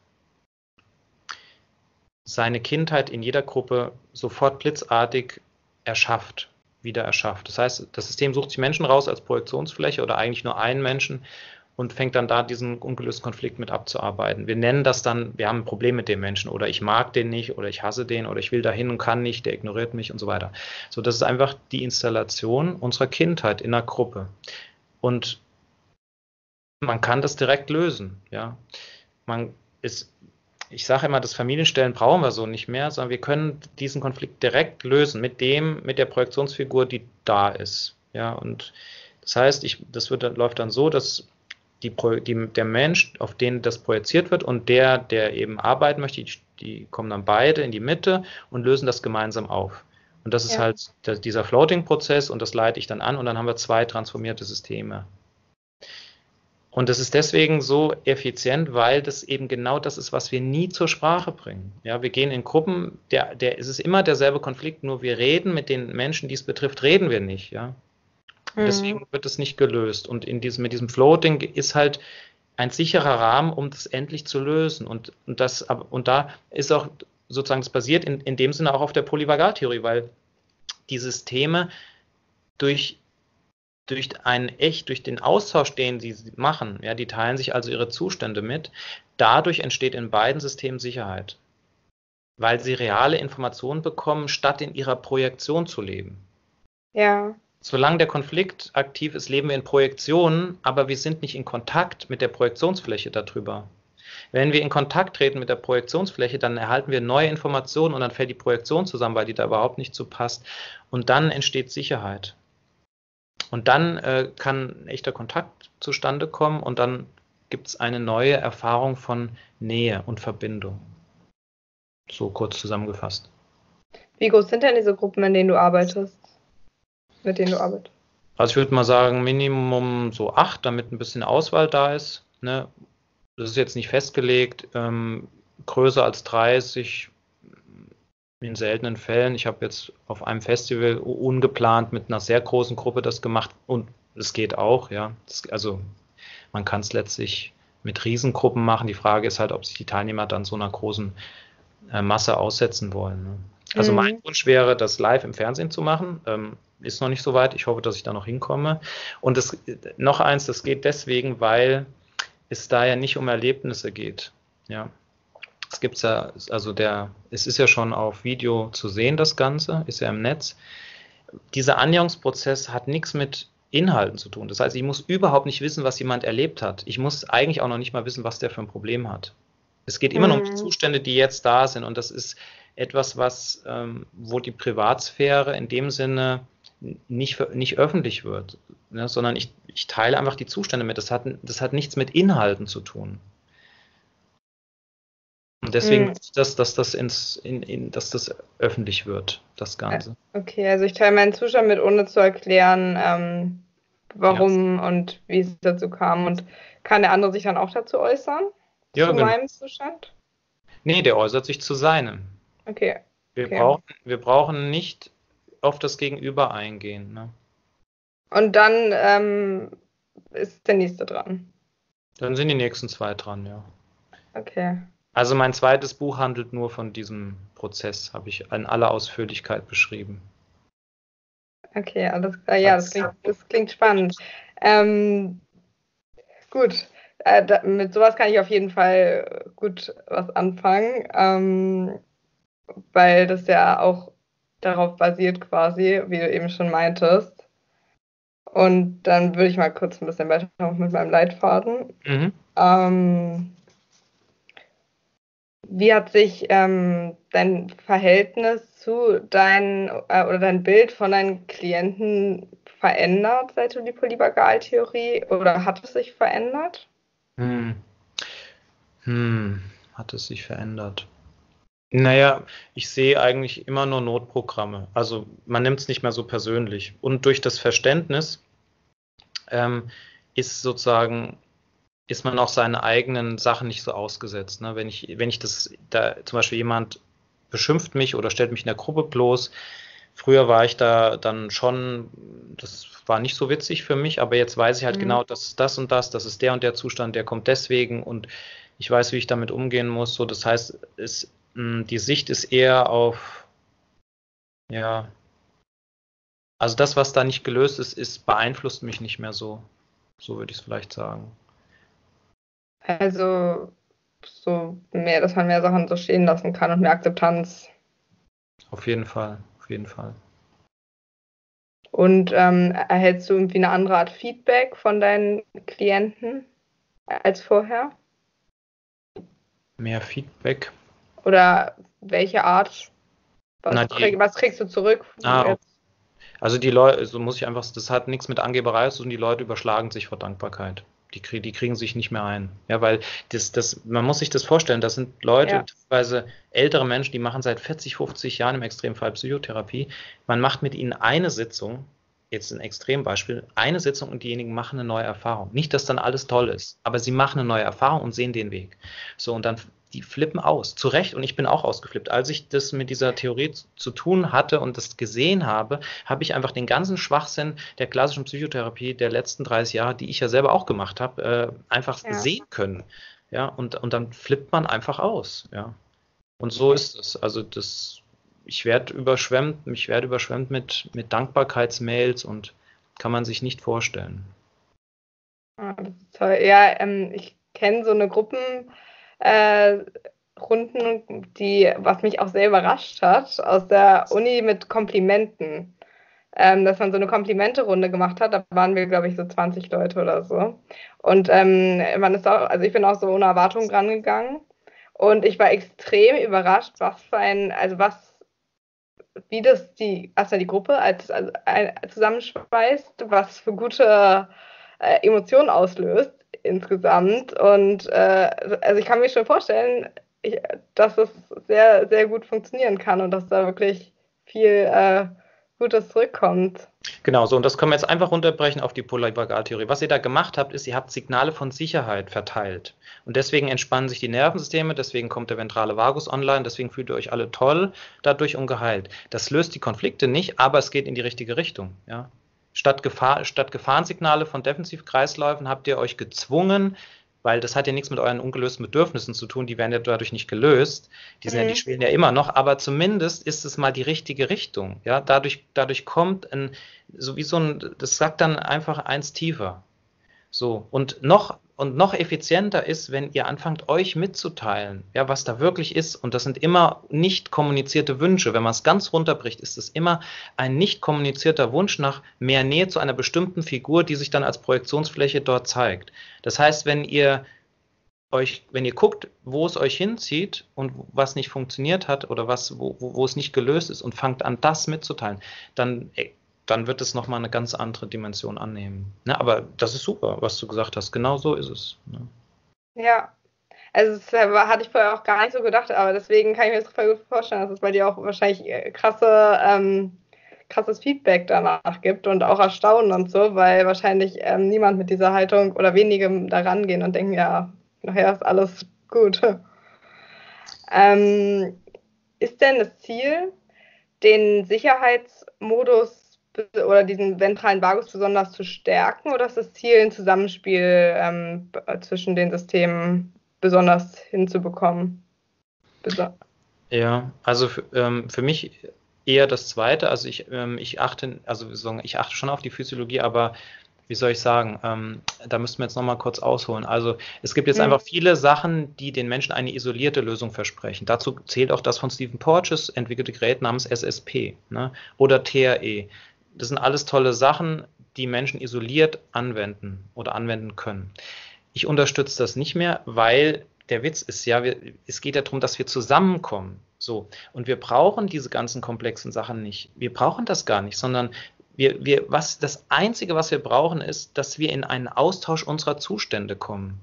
seine Kindheit in jeder Gruppe sofort blitzartig wieder erschafft. Das heißt, das System sucht sich Menschen raus als Projektionsfläche oder eigentlich nur einen Menschen und fängt dann da diesen ungelösten Konflikt mit abzuarbeiten. Wir nennen das dann, wir haben ein Problem mit dem Menschen oder ich mag den nicht oder ich hasse den oder ich will dahin und kann nicht, der ignoriert mich und so weiter. So, das ist einfach die Installation unserer Kindheit in einer Gruppe. Und man kann das direkt lösen, ja. Ich sage immer, das Familienstellen brauchen wir so nicht mehr, sondern wir können diesen Konflikt direkt lösen mit der Projektionsfigur, die da ist, ja. Und das heißt, läuft dann so, dass der Mensch, auf den das projiziert wird und der eben arbeiten möchte, die kommen dann beide in die Mitte und lösen das gemeinsam auf. Und das ist halt dieser Floating-Prozess und das leite ich dann an und dann haben wir 2 transformierte Systeme. Und das ist deswegen so effizient, weil das eben genau das ist, was wir nie zur Sprache bringen. Ja, wir gehen in Gruppen, es ist immer derselbe Konflikt, nur wir reden mit den Menschen, die es betrifft, reden wir nicht. Ja, und deswegen wird es nicht gelöst. Und mit diesem Floating ist halt ein sicherer Rahmen, um das endlich zu lösen. Und da ist auch sozusagen, das basiert in dem Sinne auch auf der Polyvagaltheorie, weil die Systeme durch den Austausch, den sie machen, ja, die teilen sich also ihre Zustände mit, dadurch entsteht in beiden Systemen Sicherheit, weil sie reale Informationen bekommen, statt in ihrer Projektion zu leben. Ja. Solange der Konflikt aktiv ist, leben wir in Projektionen, aber wir sind nicht in Kontakt mit der Projektionsfläche darüber. Wenn wir in Kontakt treten mit der Projektionsfläche, dann erhalten wir neue Informationen und dann fällt die Projektion zusammen, weil die da überhaupt nicht zu passt. Und dann entsteht Sicherheit. Und dann kann ein echter Kontakt zustande kommen und dann gibt es eine neue Erfahrung von Nähe und Verbindung. So kurz zusammengefasst. Wie groß sind denn diese Gruppen, mit denen du arbeitest? Also ich würde mal sagen, Minimum so 8, damit ein bisschen Auswahl da ist. Ne? Das ist jetzt nicht festgelegt. Größer als 30 in seltenen Fällen. Ich habe jetzt auf einem Festival ungeplant mit einer sehr großen Gruppe das gemacht und es geht auch, ja. Also man kann es letztlich mit Riesengruppen machen. Die Frage ist halt, ob sich die Teilnehmer dann so einer großen Masse aussetzen wollen. Ne? Also mein Wunsch wäre, das live im Fernsehen zu machen. Ist noch nicht so weit. Ich hoffe, dass ich da noch hinkomme. Und noch eins, das geht deswegen, weil es da ja nicht um Erlebnisse geht. Ja. Es gibt's ja, es ist ja schon auf Video zu sehen, das Ganze, ist ja im Netz. Dieser Annäherungsprozess hat nichts mit Inhalten zu tun. Das heißt, ich muss überhaupt nicht wissen, was jemand erlebt hat. Ich muss eigentlich auch noch nicht mal wissen, was der für ein Problem hat. Es geht immer nur um die Zustände, die jetzt da sind. Und das ist etwas, wo die Privatsphäre in dem Sinne nicht öffentlich wird, ne, sondern ich teile einfach die Zustände mit. Das hat nichts mit Inhalten zu tun. Und deswegen dass das öffentlich wird, das Ganze. Okay, also ich teile meinen Zustand mit, ohne zu erklären, warum und wie es dazu kam. Und kann der andere sich dann auch dazu äußern? Ja, zu meinem Zustand? Nee, der äußert sich zu seinem. Okay. Wir brauchen nicht auf das Gegenüber eingehen. Ne? Und dann ist der nächste dran. Dann sind die nächsten 2 dran, ja. Okay. Also mein zweites Buch handelt nur von diesem Prozess, habe ich in aller Ausführlichkeit beschrieben. Okay, alles klar. Ja, das klingt spannend. Gut, mit sowas kann ich auf jeden Fall gut was anfangen, weil das ja auch darauf basiert quasi, wie du eben schon meintest. Und dann würde ich mal kurz ein bisschen weitermachen mit meinem Leitfaden. Wie hat sich dein Verhältnis zu oder dein Bild von deinen Klienten verändert, seit du die Polyvagaltheorie, oder hat es sich verändert? Hat es sich verändert? Naja, ich sehe eigentlich immer nur Notprogramme. Also man nimmt es nicht mehr so persönlich. Und durch das Verständnis ist man auch seine eigenen Sachen nicht so ausgesetzt. Ne? Wenn ich da zum Beispiel jemand beschimpft mich oder stellt mich in der Gruppe bloß, früher war ich da dann schon, das war nicht so witzig für mich, aber jetzt weiß ich halt genau, das ist das und das ist der und der Zustand, der kommt deswegen und ich weiß, wie ich damit umgehen muss. So, das heißt, die Sicht ist eher auf, ja, also das, was da nicht gelöst ist, beeinflusst mich nicht mehr so. So würde ich es vielleicht sagen. Also so mehr, dass man mehr Sachen so stehen lassen kann und mehr Akzeptanz. Auf jeden Fall, auf jeden Fall. Und erhältst du irgendwie eine andere Art Feedback von deinen Klienten als vorher? Mehr Feedback? Oder welche Art? Was kriegst du zurück? Also die Leute, so muss ich einfach, das hat nichts mit Angeberei zu tun, die Leute überschlagen sich vor Dankbarkeit. Die kriegen sich nicht mehr ein. Ja, weil man muss sich das vorstellen, das sind Leute, teilweise ältere Menschen, die machen seit 40, 50 Jahren im Extremfall Psychotherapie. Man macht mit ihnen eine Sitzung jetzt ein Extrembeispiel, eine Sitzung und diejenigen machen eine neue Erfahrung. Nicht, dass dann alles toll ist, aber sie machen eine neue Erfahrung und sehen den Weg. So, und dann die flippen aus. Zu Recht, und ich bin auch ausgeflippt. Als ich das mit dieser Theorie zu tun hatte und das gesehen habe, habe ich einfach den ganzen Schwachsinn der klassischen Psychotherapie der letzten 30 Jahre, die ich ja selber auch gemacht habe, einfach sehen können. Ja, und dann flippt man einfach aus. Ja. Und so ist es. Also ich werde überschwemmt mit Dankbarkeitsmails und kann man sich nicht vorstellen. Das ist toll. Ja, ich kenne so eine Runden, was mich auch sehr überrascht hat, aus der Uni mit Komplimenten. Dass man so eine Komplimente-Runde gemacht hat, da waren wir, glaube ich, so 20 Leute oder so. Und ich bin auch so ohne Erwartung rangegangen. Und ich war extrem überrascht, wie das die Gruppe zusammenschweißt, was für gute Emotionen auslöst insgesamt. Und also ich kann mir schon vorstellen, dass es sehr, sehr gut funktionieren kann und dass da wirklich viel Gutes zurückkommt. Genau so, und das können wir jetzt einfach runterbrechen auf die Polyvagaltheorie. Was ihr da gemacht habt, ist, ihr habt Signale von Sicherheit verteilt. Und deswegen entspannen sich die Nervensysteme, deswegen kommt der ventrale Vagus online, deswegen fühlt ihr euch alle toll dadurch und geheilt. Das löst die Konflikte nicht, aber es geht in die richtige Richtung. Ja? Statt Gefahrensignale von Defensivkreisläufen habt ihr euch gezwungen, weil das hat ja nichts mit euren ungelösten Bedürfnissen zu tun, die werden ja dadurch nicht gelöst, die schwelen ja immer noch, aber zumindest ist es mal die richtige Richtung. Ja? Dadurch kommt das sagt dann einfach eins tiefer. So, und noch effizienter ist, wenn ihr anfangt, euch mitzuteilen, ja, was da wirklich ist. Und das sind immer nicht kommunizierte Wünsche. Wenn man es ganz runterbricht, ist es immer ein nicht kommunizierter Wunsch nach mehr Nähe zu einer bestimmten Figur, die sich dann als Projektionsfläche dort zeigt. Das heißt, wenn ihr guckt, wo es euch hinzieht und was nicht funktioniert hat oder wo es nicht gelöst ist und fangt an, das mitzuteilen, dann wird es nochmal eine ganz andere Dimension annehmen. Ne, aber das ist super, was du gesagt hast. Genau so ist es. Ne? Ja, also das hatte ich vorher auch gar nicht so gedacht, aber deswegen kann ich mir das voll gut vorstellen, dass es bei dir auch wahrscheinlich krasses Feedback danach gibt und auch Erstaunen und so, weil wahrscheinlich niemand mit dieser Haltung oder wenige da rangehen und denken, ja, nachher ist alles gut. Ist denn das Ziel, den Sicherheitsmodus oder diesen ventralen Vagus besonders zu stärken, oder ist das Ziel, ein Zusammenspiel zwischen den Systemen besonders hinzubekommen? Ja, also für mich eher das Zweite. Also ich achte schon auf die Physiologie, aber wie soll ich sagen, da müssten wir jetzt nochmal kurz ausholen. Also es gibt jetzt einfach viele Sachen, die den Menschen eine isolierte Lösung versprechen. Dazu zählt auch das von Stephen Porges entwickelte Gerät namens SSP, ne? Oder TRE. Das sind alles tolle Sachen, die Menschen isoliert anwenden oder anwenden können. Ich unterstütze das nicht mehr, weil der Witz ist ja, es geht ja darum, dass wir zusammenkommen. So. Und wir brauchen diese ganzen komplexen Sachen nicht. Wir brauchen das gar nicht, sondern das Einzige, was wir brauchen, ist, dass wir in einen Austausch unserer Zustände kommen.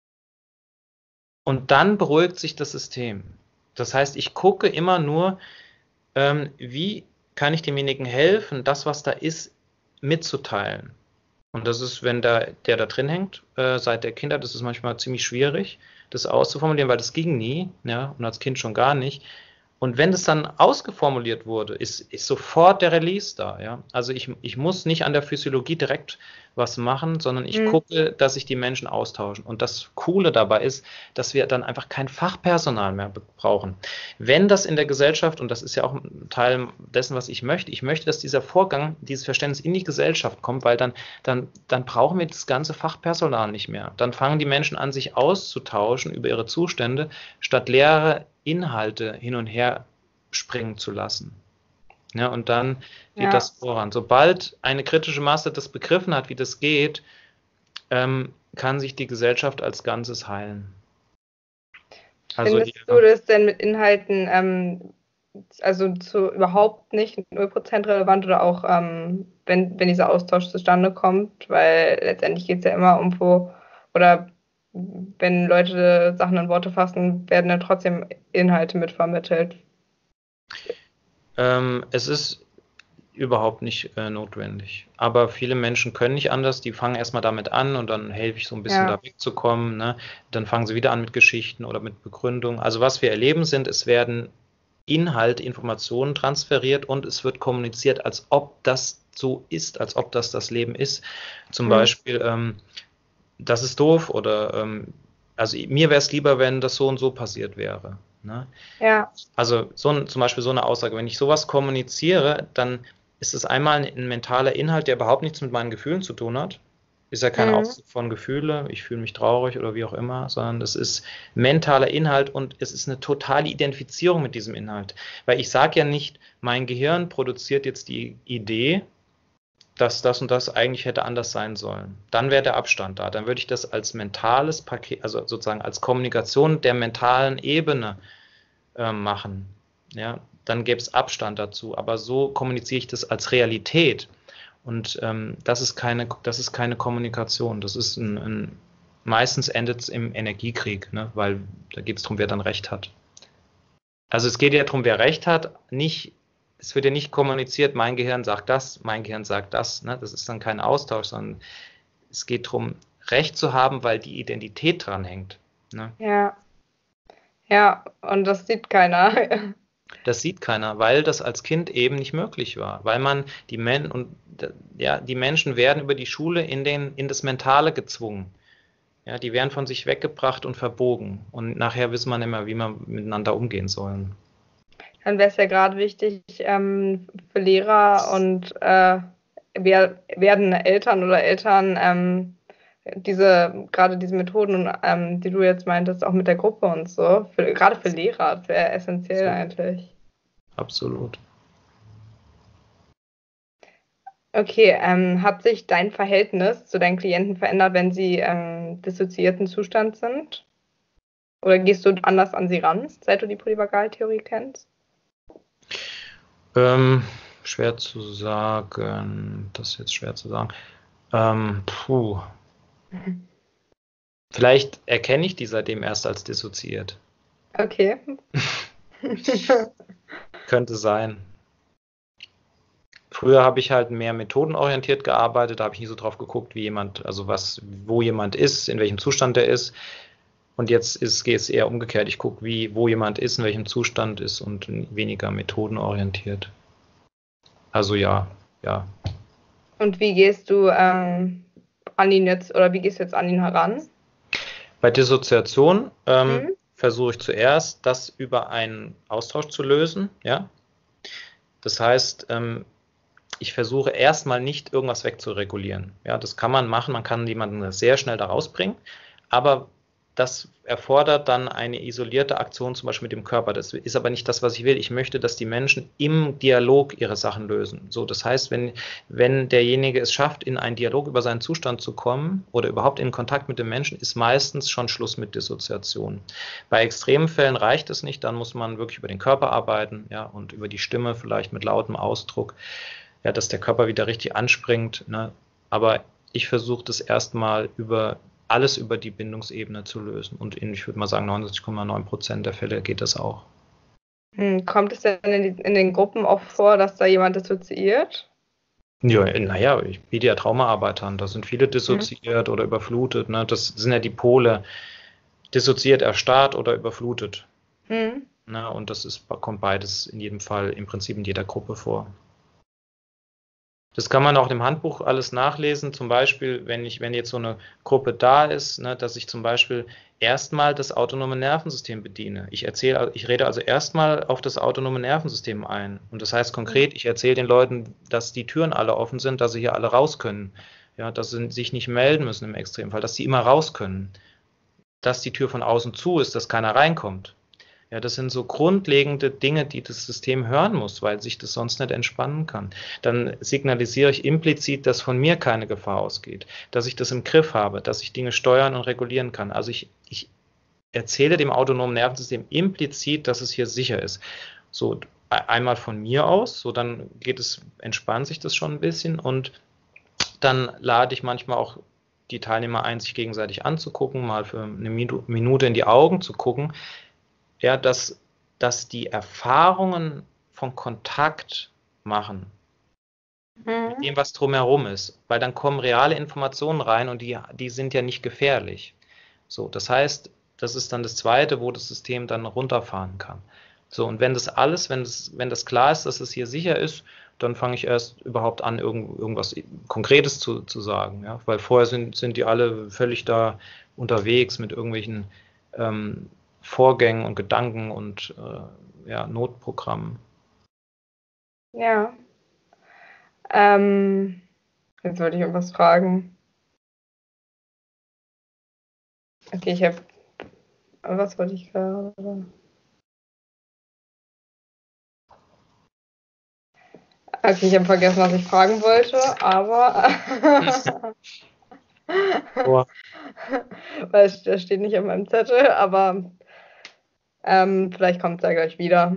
Und dann beruhigt sich das System. Das heißt, ich gucke immer nur, wie kann ich demjenigen helfen, das, was da ist, mitzuteilen. Und das ist, wenn der da drin hängt, seit der Kindheit, das ist manchmal ziemlich schwierig, das auszuformulieren, weil das ging nie, ja, und als Kind schon gar nicht. Und wenn das dann ausgeformuliert wurde, ist sofort der Release da. Ja? Also ich muss nicht an der Physiologie direkt was machen, sondern ich gucke, dass sich die Menschen austauschen. Und das Coole dabei ist, dass wir dann einfach kein Fachpersonal mehr brauchen. Wenn das in der Gesellschaft, und das ist ja auch ein Teil dessen, was ich möchte, dass dieser Vorgang, dieses Verständnis in die Gesellschaft kommt, weil dann brauchen wir das ganze Fachpersonal nicht mehr. Dann fangen die Menschen an, sich auszutauschen über ihre Zustände, statt leere Inhalte hin und her springen zu lassen. Ja, und dann geht das voran. Sobald eine kritische Masse das begriffen hat, wie das geht, kann sich die Gesellschaft als Ganzes heilen. Also findest du das denn mit Inhalten überhaupt nicht 0% relevant oder auch, wenn dieser Austausch zustande kommt? Weil letztendlich geht es ja immer oder wenn Leute Sachen in Worte fassen, werden dann trotzdem Inhalte mitvermittelt. Es ist überhaupt nicht notwendig. Aber viele Menschen können nicht anders, die fangen erstmal damit an und dann helfe ich so ein bisschen da wegzukommen. Ne? Dann fangen sie wieder an mit Geschichten oder mit Begründung. Also was wir erleben sind, es werden Inhalte, Informationen transferiert und es wird kommuniziert, als ob das so ist, als ob das Leben ist. Zum Beispiel, das ist doof oder also mir wäre es lieber, wenn das so und so passiert wäre. Ne? Ja. Also zum Beispiel so eine Aussage, wenn ich sowas kommuniziere, dann ist es einmal ein mentaler Inhalt, der überhaupt nichts mit meinen Gefühlen zu tun hat. Ist ja kein Ausdruck von Gefühle, ich fühle mich traurig oder wie auch immer, sondern es ist mentaler Inhalt und es ist eine totale Identifizierung mit diesem Inhalt. Weil ich sage ja nicht, mein Gehirn produziert jetzt die Idee, dass das und das eigentlich hätte anders sein sollen. Dann wäre der Abstand da. Dann würde ich das als mentales Paket, also sozusagen als Kommunikation der mentalen Ebene machen. Ja, dann gäbe es Abstand dazu. Aber so kommuniziere ich das als Realität. Und das ist keine Kommunikation. Das ist meistens endet es im Energiekrieg, ne? Weil da geht es darum, wer dann Recht hat. Also es geht ja darum, wer Recht hat, nicht, es wird ja nicht kommuniziert, mein Gehirn sagt das, mein Gehirn sagt das. Ne? Das ist dann kein Austausch, sondern es geht darum, Recht zu haben, weil die Identität dran hängt. Ne? Ja. Ja, und das sieht keiner. Das sieht keiner, weil das als Kind eben nicht möglich war. Weil man die Menschen werden über die Schule in das Mentale gezwungen. Ja, die werden von sich weggebracht und verbogen. Und nachher weiß man immer, wie man miteinander umgehen soll. Dann wäre es ja gerade wichtig für Lehrer und werdende Eltern oder Eltern, gerade diese Methoden, die du jetzt meintest, auch mit der Gruppe und so, gerade für Lehrer, das wäre essentiell eigentlich. Absolut. Okay, hat sich dein Verhältnis zu deinen Klienten verändert, wenn sie im dissoziierten Zustand sind? Oder gehst du anders an sie ran, seit du die Polyvagaltheorie kennst? Schwer zu sagen. Das ist jetzt schwer zu sagen. Vielleicht erkenne ich die seitdem erst als dissoziiert. Okay. Könnte sein. Früher habe ich halt mehr methodenorientiert gearbeitet, da habe ich nie so drauf geguckt, wie jemand, also wo jemand ist, in welchem Zustand er ist. Und jetzt geht es eher umgekehrt. Ich gucke, wo jemand ist, in welchem Zustand ist und weniger methodenorientiert. Also ja. Und wie gehst du an ihn jetzt, oder wie gehst du jetzt an ihn heran? Bei Dissoziation versuche ich zuerst, das über einen Austausch zu lösen. Ja? Das heißt, ich versuche erstmal nicht irgendwas wegzuregulieren. Ja, das kann man machen, man kann jemanden sehr schnell da rausbringen, aber das erfordert dann eine isolierte Aktion, zum Beispiel mit dem Körper. Das ist aber nicht das, was ich will. Ich möchte, dass die Menschen im Dialog ihre Sachen lösen. So, das heißt, wenn derjenige es schafft, in einen Dialog über seinen Zustand zu kommen oder überhaupt in Kontakt mit dem Menschen, ist meistens schon Schluss mit Dissoziation. Bei extremen Fällen reicht es nicht, dann muss man wirklich über den Körper arbeiten, ja, und über die Stimme vielleicht mit lautem Ausdruck, ja, dass der Körper wieder richtig anspringt. Ne? Aber ich versuche das erstmal alles über die Bindungsebene zu lösen. Und ich würde mal sagen, 99,9% der Fälle geht das auch. Kommt es denn in den Gruppen auch vor, dass da jemand dissoziiert? Ja, naja, ich biete ja Traumaarbeit an. Da sind viele dissoziiert oder überflutet. Ne? Das sind ja die Pole. Dissoziiert, erstarrt oder überflutet. Ne? Und kommt beides in jedem Fall, im Prinzip in jeder Gruppe vor. Das kann man auch im Handbuch alles nachlesen, zum Beispiel, wenn jetzt so eine Gruppe da ist, ne, dass ich zum Beispiel erstmal das autonome Nervensystem bediene. Ich rede also erstmal auf das autonome Nervensystem ein. Und das heißt konkret, ich erzähle den Leuten, dass die Türen alle offen sind, dass sie hier alle raus können. Ja, dass sie sich nicht melden müssen im Extremfall, dass sie immer raus können. Dass die Tür von außen zu ist, dass keiner reinkommt. Ja, das sind so grundlegende Dinge, die das System hören muss, weil sich das sonst nicht entspannen kann. Dann signalisiere ich implizit, dass von mir keine Gefahr ausgeht, dass ich das im Griff habe, dass ich Dinge steuern und regulieren kann. Also ich erzähle dem autonomen Nervensystem implizit, dass es hier sicher ist. So einmal von mir aus, so dann entspannt sich das schon ein bisschen und dann lade ich manchmal auch die Teilnehmer ein, sich gegenseitig anzugucken, mal für eine Minute in die Augen zu gucken. Ja, dass die Erfahrungen von Kontakt machen, mit dem, was drumherum ist. Weil dann kommen reale Informationen rein und die sind ja nicht gefährlich. So, das heißt, das ist dann das Zweite, wo das System dann runterfahren kann. So, und wenn das klar ist, dass es hier sicher ist, dann fange ich erst überhaupt an, irgendwas Konkretes zu sagen. Ja? Weil vorher sind die alle völlig da unterwegs mit irgendwelchen Vorgängen und Gedanken und Notprogrammen. Ja. Jetzt wollte ich irgendwas fragen. Okay, was wollte ich gerade? Okay, ich habe vergessen, was ich fragen wollte, aber weil das steht nicht auf meinem Zettel, aber vielleicht kommt es ja gleich wieder.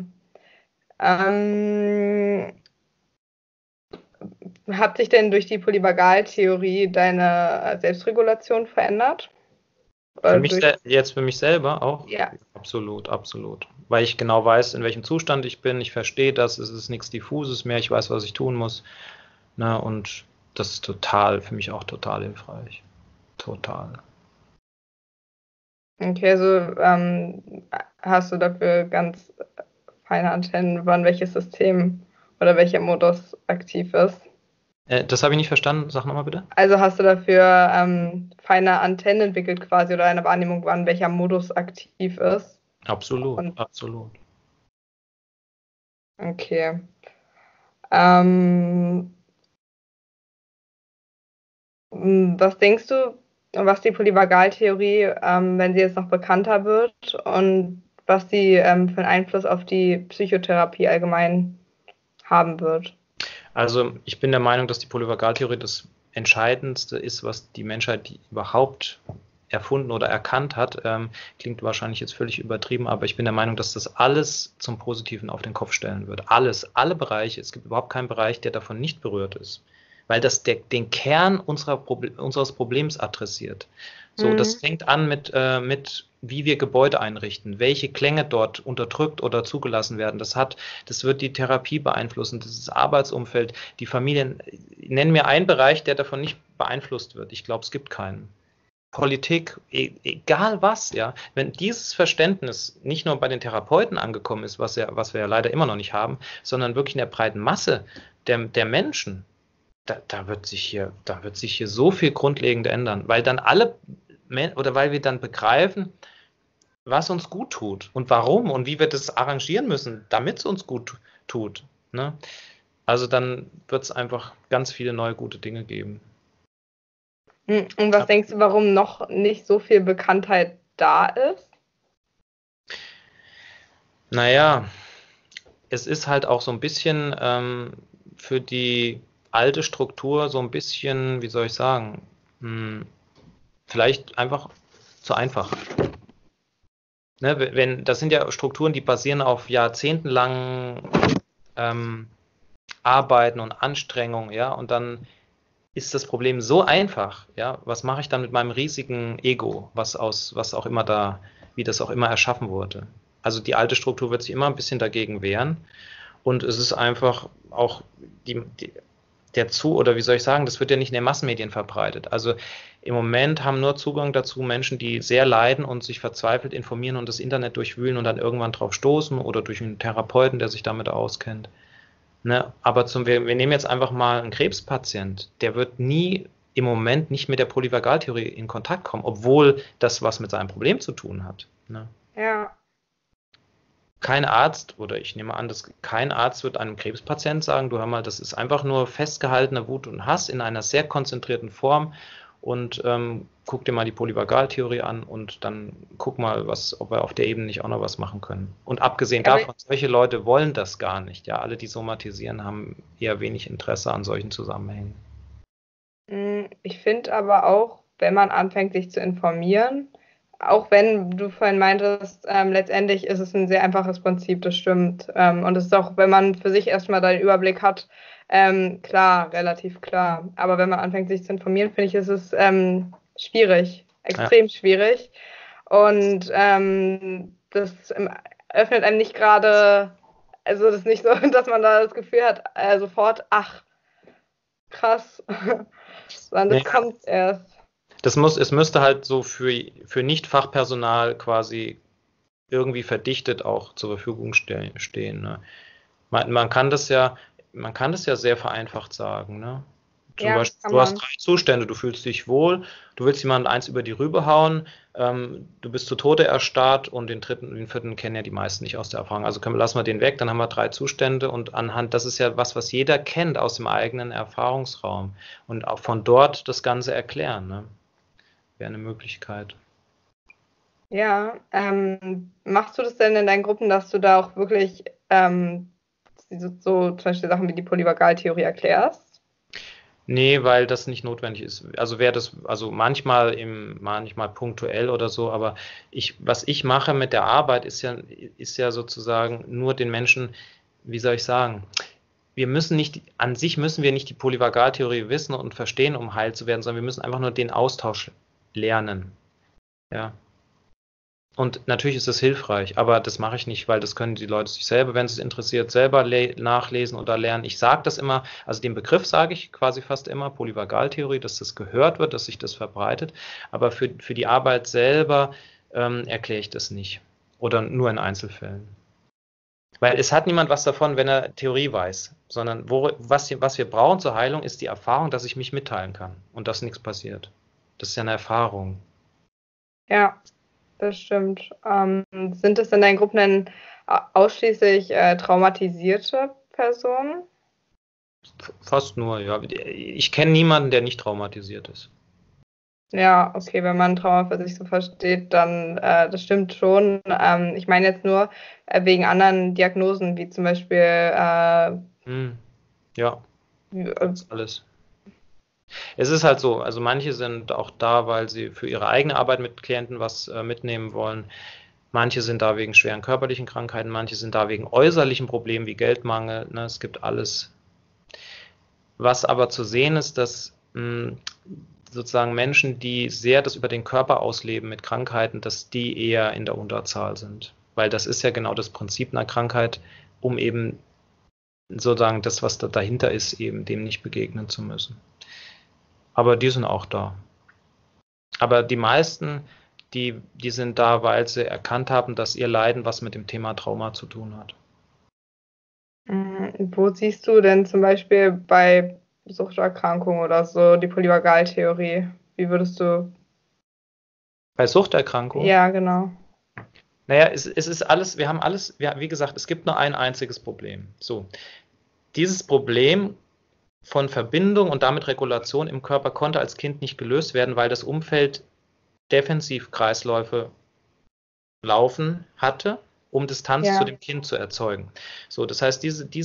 Hat sich denn durch die Polyvagaltheorie deine Selbstregulation verändert? Jetzt für mich selber auch? Ja. Absolut, absolut. Weil ich genau weiß, in welchem Zustand ich bin. Ich verstehe das, es ist nichts Diffuses mehr, ich weiß, was ich tun muss. Ne, und das ist für mich auch total hilfreich. Total. Okay, also hast du dafür ganz feine Antennen, wann welches System oder welcher Modus aktiv ist? Das habe ich nicht verstanden. Sag nochmal bitte. Also hast du dafür feine Antennen entwickelt quasi oder eine Wahrnehmung, wann welcher Modus aktiv ist? Absolut, absolut. Okay. Was denkst du, was die Polyvagaltheorie, wenn sie jetzt noch bekannter wird und was sie für einen Einfluss auf die Psychotherapie allgemein haben wird? Also ich bin der Meinung, dass die Polyvagaltheorie das Entscheidendste ist, was die Menschheit überhaupt erfunden oder erkannt hat. Klingt wahrscheinlich jetzt völlig übertrieben, aber ich bin der Meinung, dass das alles zum Positiven auf den Kopf stellen wird. Alles, alle Bereiche. Es gibt überhaupt keinen Bereich, der davon nicht berührt ist, weil das den Kern unseres Problems adressiert. So, das fängt an mit wie wir Gebäude einrichten, welche Klänge dort unterdrückt oder zugelassen werden. Das wird die Therapie beeinflussen, das Arbeitsumfeld, die Familien. Nenn mir einen Bereich, der davon nicht beeinflusst wird. Ich glaube, es gibt keinen. Politik, egal was, ja. Wenn dieses Verständnis nicht nur bei den Therapeuten angekommen ist, was wir ja leider immer noch nicht haben, sondern wirklich in der breiten Masse der Menschen, da wird sich hier so viel grundlegend ändern, weil dann weil wir dann begreifen, was uns gut tut und warum und wie wir das arrangieren müssen, damit es uns gut tut. Ne? Also dann wird es einfach ganz viele neue gute Dinge geben. Und was denkst du, warum noch nicht so viel Bekanntheit da ist? Naja, es ist halt auch so ein bisschen für die alte Struktur so ein bisschen, wie soll ich sagen, vielleicht einfach zu einfach. Ne, das sind ja Strukturen, die basieren auf jahrzehntelangen Arbeiten und Anstrengungen, ja, und dann ist das Problem so einfach, ja, was mache ich dann mit meinem riesigen Ego, was auch immer wie das auch immer erschaffen wurde. Also die alte Struktur wird sich immer ein bisschen dagegen wehren und es ist einfach auch oder wie soll ich sagen, das wird ja nicht in den Massenmedien verbreitet. Also im Moment haben nur Zugang dazu Menschen, die sehr leiden und sich verzweifelt informieren und das Internet durchwühlen und dann irgendwann drauf stoßen oder durch einen Therapeuten, der sich damit auskennt. Ne? Aber wir nehmen jetzt einfach mal einen Krebspatient, der wird nie im Moment nicht mit der Polyvagaltheorie in Kontakt kommen, obwohl das was mit seinem Problem zu tun hat. Ne? Ja. Kein Arzt, oder ich nehme an, dass kein Arzt wird einem Krebspatient sagen, du hör mal, das ist einfach nur festgehaltener Wut und Hass in einer sehr konzentrierten Form und guck dir mal die Polyvagaltheorie an und dann guck mal, ob wir auf der Ebene nicht auch noch was machen können. Und abgesehen davon, solche Leute wollen das gar nicht. Ja, alle, die somatisieren, haben eher wenig Interesse an solchen Zusammenhängen. Ich finde aber auch, wenn man anfängt, sich zu informieren, auch wenn du vorhin meintest, letztendlich ist es ein sehr einfaches Prinzip, das stimmt. Und es ist auch, wenn man für sich erstmal den Überblick hat, klar, relativ klar. Aber wenn man anfängt, sich zu informieren, finde ich, ist es schwierig, extrem schwierig. Und das öffnet einem nicht gerade, also das ist nicht so, dass man da das Gefühl hat, sofort, ach, krass. Sondern das Nee, kommt erst. es müsste halt so für Nicht-Fachpersonal quasi irgendwie verdichtet auch zur Verfügung stehen. Ne? Man kann das ja sehr vereinfacht sagen. Ne? Zum Ja, Beispiel, kann du hast man. 3 Zustände, du fühlst dich wohl, du willst jemandem eins über die Rübe hauen, du bist zu Tode erstarrt und den dritten und den vierten kennen ja die meisten nicht aus der Erfahrung. Also lassen wir den weg, dann haben wir 3 Zustände und anhand, das ist ja was jeder kennt aus dem eigenen Erfahrungsraum und auch von dort das Ganze erklären. Ne? Wäre eine Möglichkeit. Ja, machst du das denn in deinen Gruppen, dass du da auch wirklich so zum Beispiel Sachen wie die Polyvagaltheorie erklärst? Nee, weil das nicht notwendig ist. Also wäre das, also manchmal punktuell oder so, aber was ich mache mit der Arbeit ist ja sozusagen nur den Menschen, wie soll ich sagen, an sich müssen wir nicht die Polyvagaltheorie wissen und verstehen, um heil zu werden, sondern wir müssen einfach nur den Austausch lernen. Ja. Und natürlich ist das hilfreich, aber das mache ich nicht, weil das können die Leute sich selber, wenn es interessiert, selber nachlesen oder lernen. Ich sage das immer, also den Begriff sage ich quasi fast immer, Polyvagaltheorie, dass das gehört wird, dass sich das verbreitet, aber für die Arbeit selber erkläre ich das nicht oder nur in Einzelfällen. Weil es hat niemand was davon, wenn er Theorie weiß, sondern was wir brauchen zur Heilung ist die Erfahrung, dass ich mich mitteilen kann und dass nichts passiert. Das ist ja eine Erfahrung. Ja, das stimmt. Sind es in deinen Gruppen denn ausschließlich traumatisierte Personen? Fast nur, ja. Ich kenne niemanden, der nicht traumatisiert ist. Ja, okay, wenn man Trauma für sich so versteht, dann das stimmt schon. Ich meine jetzt nur wegen anderen Diagnosen, wie zum Beispiel Hm, ja, äh, gibt's alles. Es ist halt so, also manche sind auch da, weil sie für ihre eigene Arbeit mit Klienten was mitnehmen wollen. Manche sind da wegen schweren körperlichen Krankheiten, manche sind da wegen äußerlichen Problemen wie Geldmangel. Ne? Es gibt alles. Was aber zu sehen ist, dass sozusagen Menschen, die sehr das über den Körper ausleben mit Krankheiten, dass die eher in der Unterzahl sind. Weil das ist ja genau das Prinzip einer Krankheit, um eben sozusagen das, was da dahinter ist, eben dem nicht begegnen zu müssen. Aber die sind auch da. Aber die meisten, die sind da, weil sie erkannt haben, dass ihr Leiden was mit dem Thema Trauma zu tun hat. wo siehst du denn zum Beispiel bei Suchterkrankungen oder so die Polyvagaltheorie? Wie würdest du? Bei Suchterkrankungen, Ja, genau. naja, es ist alles, wir haben alles, wie gesagt, es gibt nur ein einziges Problem. So, dieses Problem von Verbindung und damit Regulation im Körper konnte als Kind nicht gelöst werden, weil das Umfeld Defensivkreisläufe laufen hatte, um Distanz zu Ja, dem Kind zu erzeugen. So, das heißt,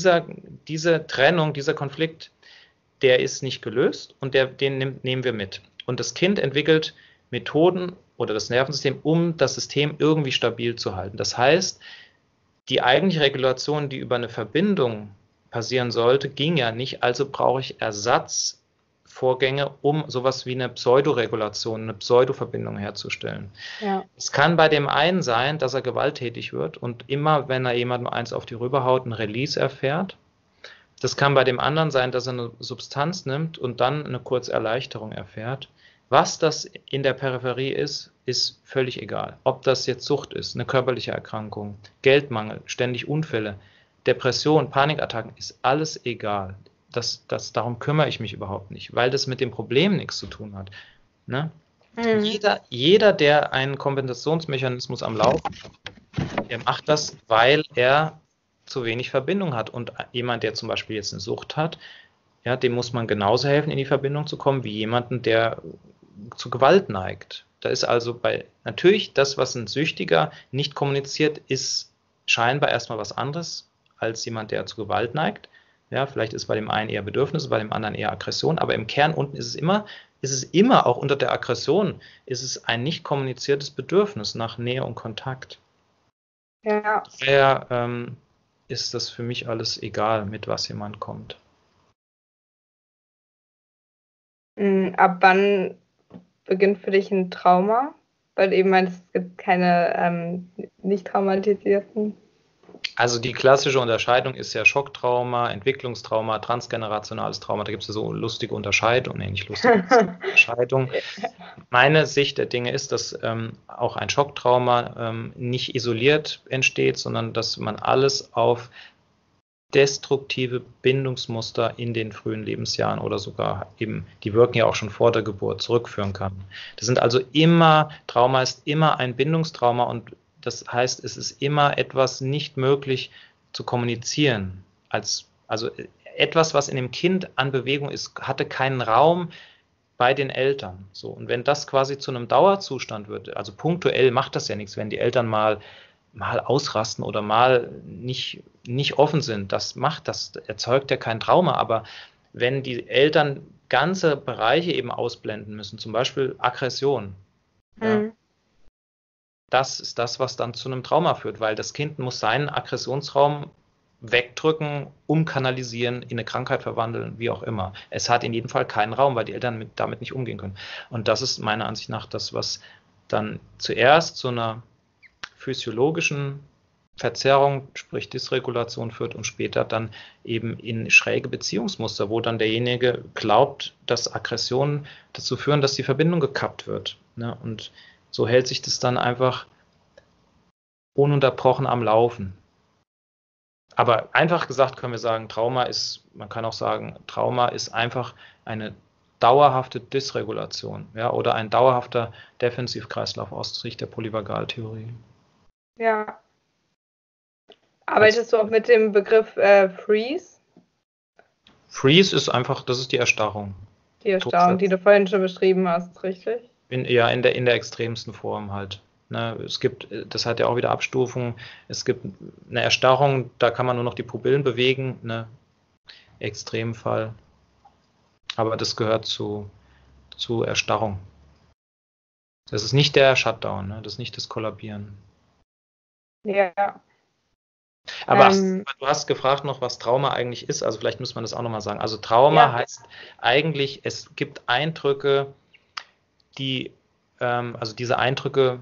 diese Trennung, dieser Konflikt, der ist nicht gelöst und den nehmen wir mit. Und das Kind entwickelt Methoden oder das Nervensystem, um das System irgendwie stabil zu halten. Das heißt, die eigentliche Regulation, die über eine Verbindung passieren sollte, ging ja nicht, also brauche ich Ersatzvorgänge, um sowas wie eine Pseudoregulation, eine Pseudoverbindung herzustellen. ja, Es kann bei dem einen sein, dass er gewalttätig wird und immer, wenn er jemandem eins auf die Rübe haut, ein Release erfährt. Das kann bei dem anderen sein, dass er eine Substanz nimmt und dann eine kurze Erleichterung erfährt. Was das in der Peripherie ist, ist völlig egal. Ob das jetzt Sucht ist, eine körperliche Erkrankung, Geldmangel, ständig Unfälle, Depression, Panikattacken, ist alles egal. Darum kümmere ich mich überhaupt nicht, weil das mit dem Problem nichts zu tun hat. Ne? mhm. Jeder, der einen Kompensationsmechanismus am Laufen hat, der macht das, weil er zu wenig Verbindung hat. Und jemand, der zum Beispiel jetzt eine Sucht hat, ja, dem muss man genauso helfen, in die Verbindung zu kommen, wie jemanden, der zu Gewalt neigt. Da ist also natürlich das, was ein Süchtiger nicht kommuniziert, ist scheinbar erstmal was anderes als jemand, der zu Gewalt neigt. Ja, vielleicht ist bei dem einen eher Bedürfnisse, bei dem anderen eher Aggression, aber im Kern unten ist es immer, auch unter der Aggression, ist es ein nicht kommuniziertes Bedürfnis nach Nähe und Kontakt. Ja. Daher ist das für mich alles egal, mit was jemand kommt. Ab wann beginnt für dich ein Trauma? Weil du eben meinst, es gibt keine nicht traumatisierten. Also die klassische Unterscheidung ist ja Schocktrauma, Entwicklungstrauma, transgenerationales Trauma. Da gibt es ja so lustige Unterscheidungen, nicht lustige Unterscheidungen. Meine Sicht der Dinge ist, dass auch ein Schocktrauma nicht isoliert entsteht, sondern dass man alles auf destruktive Bindungsmuster in den frühen Lebensjahren oder sogar eben, die wirken ja auch schon vor der Geburt, zurückführen kann. Das sind also immer, Trauma ist immer ein Bindungstrauma und das heißt, es ist immer etwas nicht möglich zu kommunizieren. Also etwas, was in dem Kind an Bewegung ist, hatte keinen Raum bei den Eltern. So, und wenn das quasi zu einem Dauerzustand wird, also punktuell macht das ja nichts, wenn die Eltern mal ausrasten oder mal nicht offen sind, das erzeugt ja kein Trauma, aber wenn die Eltern ganze Bereiche eben ausblenden müssen, zum Beispiel Aggression, ja, das ist das, was dann zu einem Trauma führt, weil das Kind muss seinen Aggressionsraum wegdrücken, umkanalisieren, in eine Krankheit verwandeln, wie auch immer. Es hat in jedem Fall keinen Raum, weil die Eltern damit nicht umgehen können. Und das ist meiner Ansicht nach das, was dann zuerst zu einer physiologischen Verzerrung, sprich Dysregulation führt und später dann eben in schräge Beziehungsmuster, wo dann derjenige glaubt, dass Aggressionen dazu führen, dass die Verbindung gekappt wird. Ne? Und so hält sich das dann einfach ununterbrochen am Laufen. Aber einfach gesagt können wir sagen, man kann auch sagen, Trauma ist einfach eine dauerhafte Dysregulation, ja, oder ein dauerhafter Defensivkreislauf aus Sicht der Polyvagaltheorie. Ja. Arbeitest du auch mit dem Begriff Freeze? Freeze ist einfach, das ist die Erstarrung. Die Erstarrung, die du vorhin schon beschrieben hast, richtig? In der extremsten Form halt. Ne, das hat ja auch wieder Abstufungen. Es gibt eine Erstarrung, da kann man nur noch die Pupillen bewegen, ne, Extremfall. Aber das gehört zu Erstarrung. Das ist nicht der Shutdown, ne, das ist nicht das Kollabieren. Ja. Aber du hast gefragt noch, was Trauma eigentlich ist. Also vielleicht muss man das auch nochmal sagen. Also Trauma heißt eigentlich, es gibt Eindrücke, also diese Eindrücke,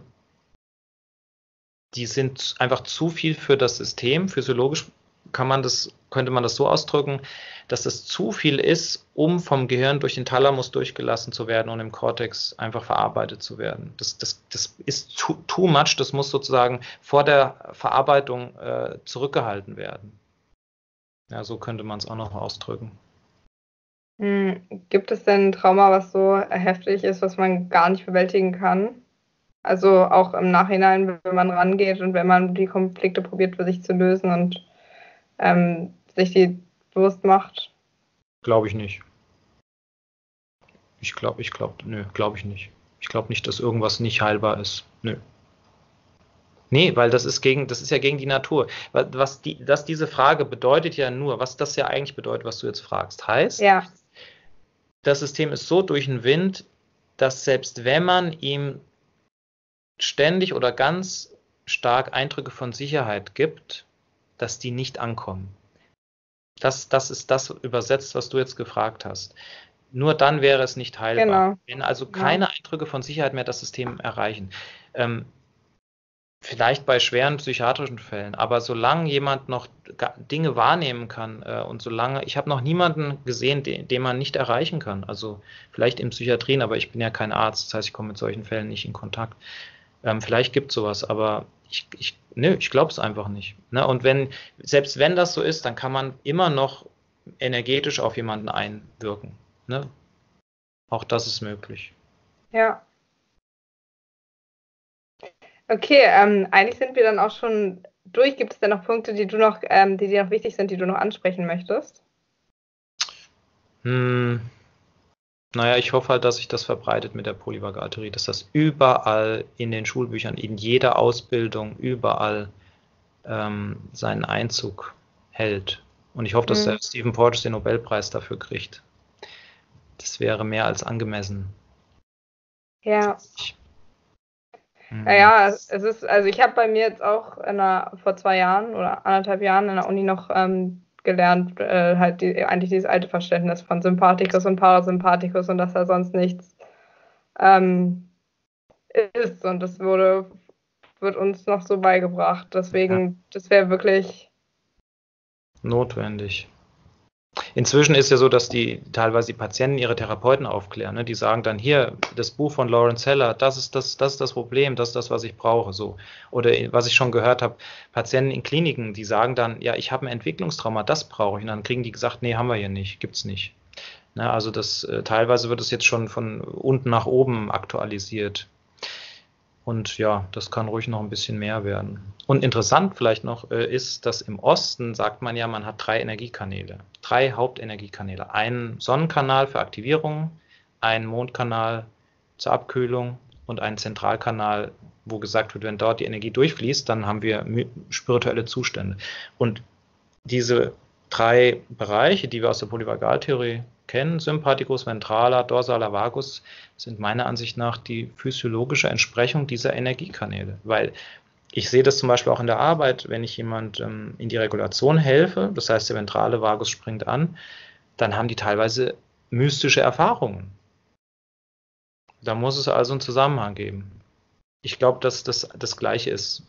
die sind einfach zu viel für das System. Physiologisch könnte man das so ausdrücken, dass es zu viel ist, um vom Gehirn durch den Thalamus durchgelassen zu werden und im Kortex einfach verarbeitet zu werden. Das ist too much, das muss sozusagen vor der Verarbeitung zurückgehalten werden. Ja, so könnte man es auch noch ausdrücken. Gibt es denn ein Trauma, was so heftig ist, was man gar nicht bewältigen kann? Also auch im Nachhinein, wenn man rangeht und wenn man die Konflikte probiert für sich zu lösen und sich die bewusst macht? Glaube ich nicht. Nö, glaube ich nicht. Ich glaube nicht, dass irgendwas nicht heilbar ist. Nö. Nee, weil das ist ja gegen die Natur. Diese Frage bedeutet ja nur, was das ja eigentlich bedeutet, was du jetzt fragst. Heißt, das System ist so durch den Wind, dass selbst wenn man ihm ständig oder ganz stark Eindrücke von Sicherheit gibt, dass die nicht ankommen. Das ist das übersetzt, was du jetzt gefragt hast. Nur dann wäre es nicht heilbar. Genau. Wenn also keine Eindrücke von Sicherheit mehr das System erreichen. Vielleicht bei schweren psychiatrischen Fällen, aber solange jemand noch Dinge wahrnehmen kann und solange, ich habe noch niemanden gesehen, den man nicht erreichen kann. Also vielleicht in Psychiatrien, aber ich bin ja kein Arzt, das heißt, ich komme mit solchen Fällen nicht in Kontakt. Vielleicht gibt es sowas, aber ich glaube es einfach nicht. Ne? Und selbst wenn das so ist, dann kann man immer noch energetisch auf jemanden einwirken. Ne? Auch das ist möglich. Ja. Okay, eigentlich sind wir dann auch schon durch. Gibt es denn noch Punkte, die dir noch wichtig sind, die du noch ansprechen möchtest? Naja, ich hoffe halt, dass sich das verbreitet mit der Polyvagaltheorie, dass das überall in den Schulbüchern, in jeder Ausbildung, überall seinen Einzug hält. Und ich hoffe, dass der Stephen Porges den Nobelpreis dafür kriegt. Das wäre mehr als angemessen. Ja. Naja, also ich habe bei mir jetzt auch vor 2 Jahren oder 1,5 Jahren in der Uni noch gelernt, halt eigentlich dieses alte Verständnis von Sympathikus und Parasympathikus und dass da sonst nichts ist. Und das wurde wird uns noch so beigebracht. Deswegen, das wäre wirklich notwendig. Inzwischen ist ja so, dass teilweise die Patienten ihre Therapeuten aufklären. Ne? Die sagen dann, hier, das Buch von Lawrence Heller, das ist das Problem, das ist das, was ich brauche. So. Oder was ich schon gehört habe, Patienten in Kliniken, die sagen dann, ja, ich habe ein Entwicklungstrauma, das brauche ich. Und dann kriegen die gesagt, nee, haben wir hier nicht, gibt's nicht. Ne? Also teilweise wird es jetzt schon von unten nach oben aktualisiert. Und ja, das kann ruhig noch ein bisschen mehr werden. Und interessant vielleicht noch ist, dass im Osten sagt man ja, man hat 3 Energiekanäle, 3 Hauptenergiekanäle. Einen Sonnenkanal für Aktivierung, einen Mondkanal zur Abkühlung und einen Zentralkanal, wo gesagt wird, wenn dort die Energie durchfließt, dann haben wir spirituelle Zustände. Und diese 3 Bereiche, die wir aus der Polyvagaltheorie kennen, Sympathikus, Ventraler, Dorsaler Vagus, sind meiner Ansicht nach die physiologische Entsprechung dieser Energiekanäle. Weil ich sehe das zum Beispiel auch in der Arbeit, wenn ich jemand in die Regulation helfe, das heißt der ventrale Vagus springt an, dann haben die teilweise mystische Erfahrungen. Da muss es also einen Zusammenhang geben. Ich glaube, dass das Gleiche ist.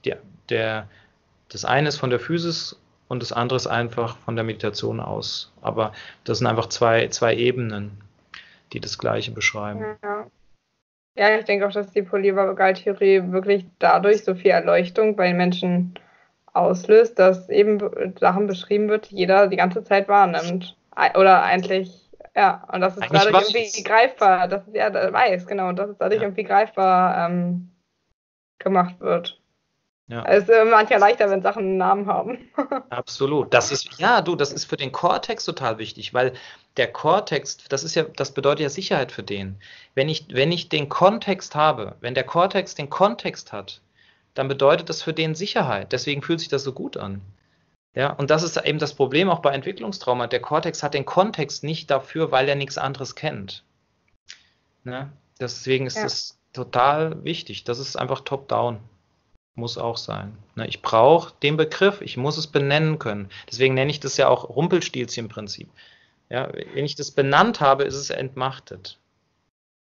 Das eine ist von der Physis und das andere ist einfach von der Meditation aus. Aber das sind einfach zwei Ebenen, die das Gleiche beschreiben. Ja, ich denke auch, dass die Polyvagaltheorie wirklich dadurch so viel Erleuchtung bei den Menschen auslöst, dass eben Sachen beschrieben wird, die jeder die ganze Zeit wahrnimmt. Oder eigentlich, ja, und das ist dadurch irgendwie greifbar. Das ist weiß, genau, und dass es dadurch irgendwie greifbar gemacht wird. Ja. Es ist manchmal leichter, wenn Sachen einen Namen haben. Absolut. Das ist für den Kortex total wichtig, weil der Kortex, das bedeutet ja Sicherheit für den. Wenn ich den Kontext habe, wenn der Kortex den Kontext hat, dann bedeutet das für den Sicherheit. Deswegen fühlt sich das so gut an. Ja, und das ist eben das Problem auch bei Entwicklungstrauma. Der Kortex hat den Kontext nicht dafür, weil er nichts anderes kennt. Ne? Deswegen ist das total wichtig. Das ist einfach top-down. Muss auch sein. Ich brauche den Begriff, ich muss es benennen können. Deswegen nenne ich das ja auch Rumpelstilzchen-Prinzip. Ja, wenn ich das benannt habe, ist es entmachtet.